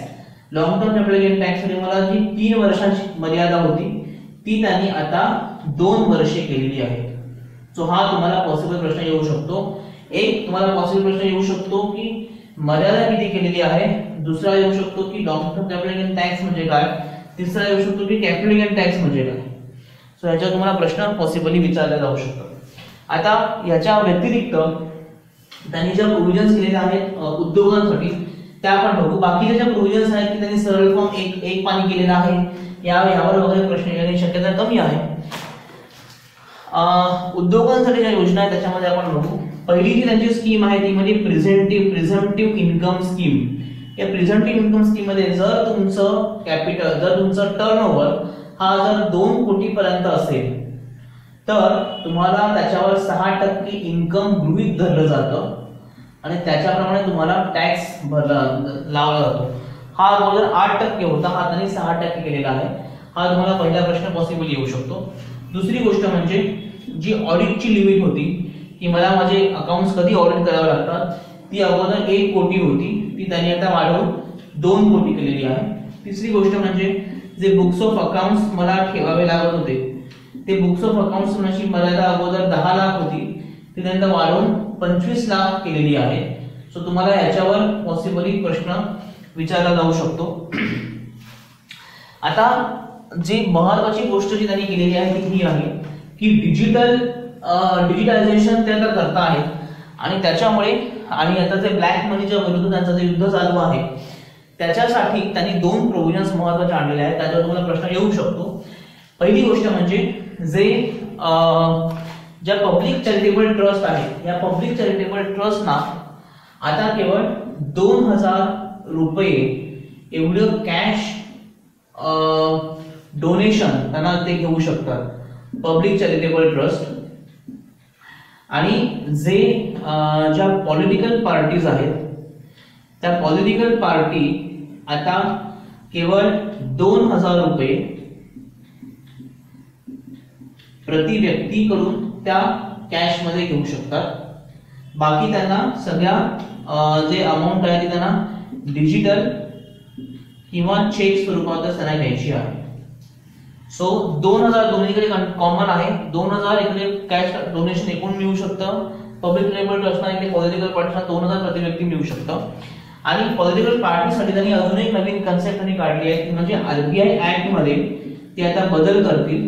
Long term capital gain tax मध्ये मला जी 3 वर्षांची मर्यादा होती ती त्यांनी आता 2 वर्षे केलेली आहे. सो हा तुम्हाला पॉसिबल प्रश्न येऊ शकतो. एक तुम्हाला पॉसिबल प्रश्न येऊ शकतो की मर्यादा किती केलेली आहे, दुसरा येऊ शकतो की long term capital gain tax म्हणजे काय, तिसरा येऊ शकतो की कॅपिटल गेन टॅक्स म्हणजे काय. सो याच्यावर तुम्हाला प्रश्न पॉसिबली विचारला जाऊ शकतो. आता याच्या व्यतिरिक्त त्यांनी ज्या प्रोव्हिजन्स केलेल्या आहेत उद्योगांसाठी त्या आपण बघू. बाकीच्या ज्या प्रोव्हिजन्स आहेत की त्यांनी सरळ फॉर्म एक पाणी केलेला आहे, यावर वगैरे प्रश्न येण्याची शक्यता कमी आहे. उद्योगांसाठी ज्या योजना आहेत त्याच्यामध्ये आपण बघू. पहिली जी त्यांची स्कीम आहे ती म्हणजे प्रिझम्पटिव्ह इन्कम स्कीम. या प्रिझम्पटिव्ह इन्कम स्कीम मध्ये जर तुमचं कॅपिटल, जर तुमचं टर्नओव्हर हा जर 2 कोटी पर्यंत असेल तर तुम्हाला त्याच्यावर 6% इन्कम गृहीत धरलं जातं आणि त्याच्याप्रमाणे तुम्हाला टॅक्स लावला जातो. हा अगोदर 8% होता, हा त्यांनी 6% केलेला आहे. हा तुम्हाला पहिला प्रश्न पॉसिबल येऊ शकतो. दुसरी गोष्ट म्हणजे जी ऑडिटची लिमिट होती की मला माझे अकाउंट्स कधी ऑडिट करावे लागतात ती अगोदर 1 कोटी होती, ती त्यांनी आता वाढवून 2 कोटी केलेली आहे. तिसरी गोष्ट म्हणजे जे बुक्स ऑफ अकाउंट्स मला ठेवावे लागत होते ते बुक्स ऑफ अकाउंट्स ची मर्यादा अगोदर 10 लाख होती, ती त्यांनी वाढवून 25 लाख केलेली आहे. सो तुम्हाला याच्यावर पॉसिबली प्रश्न विचारला जाऊ शकतो. आता जी महत्वाची गोष्ट जी त्यांनी केलेली आहे ती ही आहे की डिजिटलायझेशन ते आता करता आहेत आणि त्याच्यामुळे आणि आता जे ब्लॅक मनीच्या विरुद्ध त्यांचं जे युद्ध चालू आहे त्याच्यासाठी त्यांनी 2 प्रोव्हिजन्स महत्त्वाचे आणलेले आहेत. त्याच्यावर तुम्हाला प्रश्न येऊ शकतो. पहिली गोष्ट म्हणजे जे ज्या पब्लिक चॅरिटेबल ट्रस्ट आहे या पब्लिक चॅरिटेबल ट्रस्टना आता केवळ 2000 रुपये एवढं कॅश डोनेशन त्यांना ते घेऊ शकतात पब्लिक चॅरिटेबल ट्रस्ट. आणि जे ज्या पॉलिटिकल पार्टीज आहेत त्या पॉलिटिकल पार्टी आता केवळ 2000 रुपये प्रति व्यक्ती कडून त्या कॅश मध्ये घेऊ शकतात. बाकी त्यांना सगळ्या जे अमाउंट आहे ती त्यांना डिजिटल किंवा चेक स्वरूपात त्यांना घ्यायची आहे. सो 2000 दोन्हीकडे कॉमन आहे. 2000 इकडे कॅश डोनेशन एकूण मिळू शकतं, पब्लिक चॅरिटेबल ट्रस्टना इकडे पॉलिटिकल पार्टीना 2000 प्रति व्यक्ती मिळू शकतं. आणि पॉलिटिकल पार्टीसाठी त्यांनी अजून एक नवीन कन्सेप्ट त्यांनी काढली आहे म्हणजे आरबीआय ऍक्ट मध्ये ते आता बदल करतील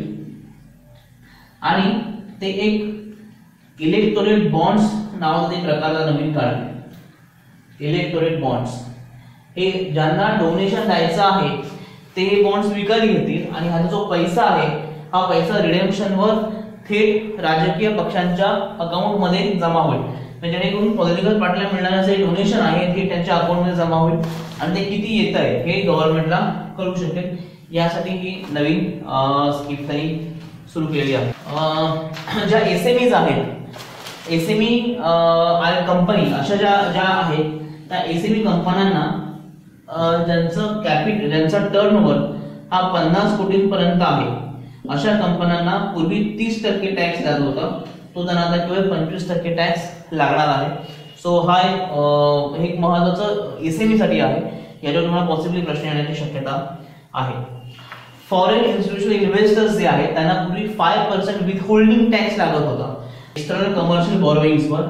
आणि ते एक इलेक्टोरेट बॉन्ड्स नावाचा एक प्रकारचा नवीन काढले. इलेक्टोरेट बॉन्ड्स हे ज्यांना डोनेशन द्यायचं आहे ते बॉन्ड्स विकत घेतील आणि हा जो पैसा आहे हा पैसा रिडेम्पशनवर थेट राजकीय पक्षांच्या अकाउंट मध्ये जमा होईल. जेणेकरून पॉलिटिकल पार्टीला मिळणारे जे डोनेशन आहे ते त्यांच्या अकाउंट मध्ये जमा होईल आणि ते किती येत आहे हे गव्हर्नमेंटला कळू शकेल. यासाठी ही नवीन स्कीम त्यांनी सुरू केलेली आहे. ज्या एसएमईज आहेत, एसएमई कंपनी अशा ज्या आहेत त्या एसएमई कंपन्यांना ज्यांचं कॅपिटल, ज्यांचा टर्नओव्हर हा 50 कोटींपर्यंत आहे अशा कंपन्यांना पूर्वी 30% टॅक्स लागत होता, तो त्यांना आता केवळ 25% टॅक्स लागणार आहे. सो हा एक महत्त्वाचं एसएमई साठी आहे. याच्यावर तुम्हाला पॉसिबली प्रश्न येण्याची शक्यता आहे. फॉरेन इन्स्टिट्यूशनल इन्व्हेस्टर्स जे आहेत त्यांना पूर्वी 5% विथ होल्डिंग टॅक्स लागत होता एक्सटर्नल कमर्शियल बॉरोइंग्सवर.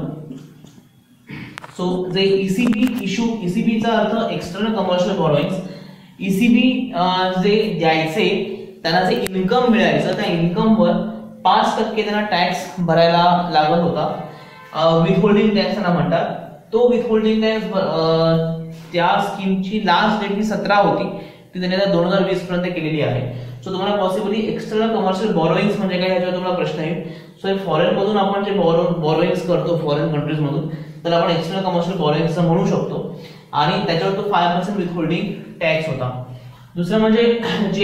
सो जे ईसीबी इश्यू, ईसीबीचा अर्थ एक्सटर्नल कमर्शियल बॉरोइंग्स, ईसीबी जे द्यायचे त्यांना जे इन्कम मिळायचं त्या इन्कमवर 5% त्यांना टॅक्स भरायला लागत होता. विथ होल्डिंग टॅक्स त्यांना म्हणतात. तो विथ होल्डिंग टॅक्स त्या स्कीमची लास्ट डेट ही 17 होती, ती त्यांनी 2020 पर्यंत केलेली आहे. सो तुम्हाला पॉसिबली एक्सटर्नल कमर्शियल बॉरोइंग्स म्हणजे काय याच्यावर तुम्हाला प्रश्न येईल. सो फॉरेन मधून आपण जे बॉरोइंग्स करतो फॉरेन कंट्रीज मधून तर आपण एक्सटर्नल कमर्शियल बॉरोइंग्स म्हणू शकतो आणि त्याच्यावर तो 5% विथ होल्डिंग टॅक्स होता. दुसरं म्हणजे जे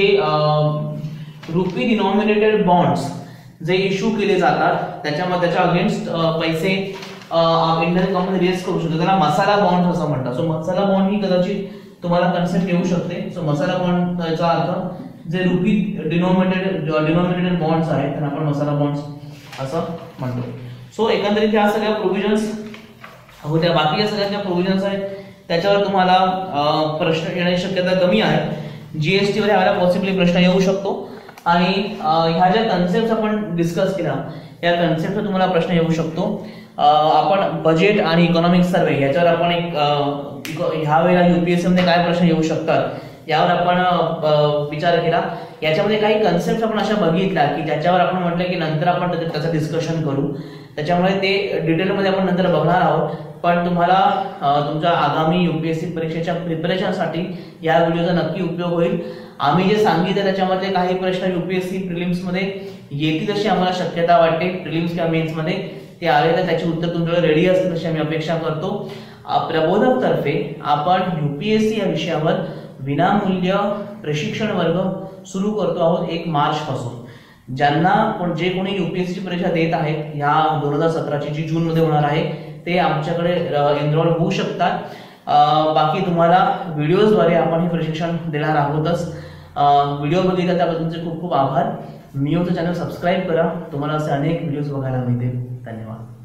रुपी डिनॉमिनेटेड बॉन्ड्स जे इश्यू केले जातात त्याच्यामध्ये त्याच्या अगेन्स्ट पैसे इंडियन कंपनी रेज करू शकते, त्याला मसाला बॉन्ड असं म्हणतात. सो मसाला बॉन्ड ही कदाचित तुम्हाला कन्सेप्ट येऊ शकते. सो मसाला बॉन्डचा अर्थ जे रुपी डिनॉमिनेटेड बॉन्ड्स आहेत त्यांना आपण मसाला बॉन्ड्स असं म्हणतो. सो एकंदरीत ह्या सगळ्या प्रोव्हिजन्स होत्या. बाकी या सगळ्या ज्या प्रोव्हिजन्स आहेत त्याच्यावर तुम्हाला प्रश्न येण्याची शक्यता कमी आहे। जीएसटी वर यावेळेला पॉसिबली प्रश्न येऊ शकतो आणि ह्या ज्या कन्सेप्ट आपण डिस्कस केला या कन्सेप्टवर तुम्हाला प्रश्न येऊ शकतो। आपण बजेट आणि इकॉनॉमिक सर्वे याच्यावर आपण ह्या वेळेला यूपीएससी मध्ये काय प्रश्न येऊ शकतात यावर आपण विचार केला। याच्यामध्ये काही कन्सेप्ट आपण अशा बघितल्या की ज्याच्यावर आपण म्हटलं की नंतर आपण त्याचं डिस्कशन करू, त्याच्यामुळे ते डिटेलमध्ये आपण नंतर बघणार आहोत। पण तुम्हाला तुमच्या आगामी यूपीएससी परीक्षेच्या प्रिपरेशनसाठी या व्हिडिओचा नक्की उपयोग होईल। आम्ही जे सांगितलं त्याच्यामध्ये काही प्रश्न यूपीएससी प्रिलिम्स मध्ये येतील अशी आम्हाला शक्यता वाटते, प्रिलिम्स किंवा मेन्स मध्ये ते आले तर त्याची उत्तर तुमच्याकडे रेडी असतील अशी आम्ही अपेक्षा करतो। प्रबोधक तर्फे आपण यूपीएससी या विषयावर विनामूल्य प्रशिक्षण वर्ग सुरू करतो आहोत 1 मार्च पासून। ज्यांना जे कोणी यूपीएससी परीक्षा देत आहेत या 2017ची जी जून मध्ये होणार आहे ते आमच्याकडे एनरोल होऊ शकतात। बाकी तुम्हाला व्हिडिओद्वारे आपण हे प्रशिक्षण देणार आहोतच। व्हिडिओ बघितला त्याबद्दल तुमचे खूप खूप आभार। मिओचं चॅनल सबस्क्राईब करा, तुम्हाला असे अनेक व्हिडिओज बघायला मिळतील। धन्यवाद।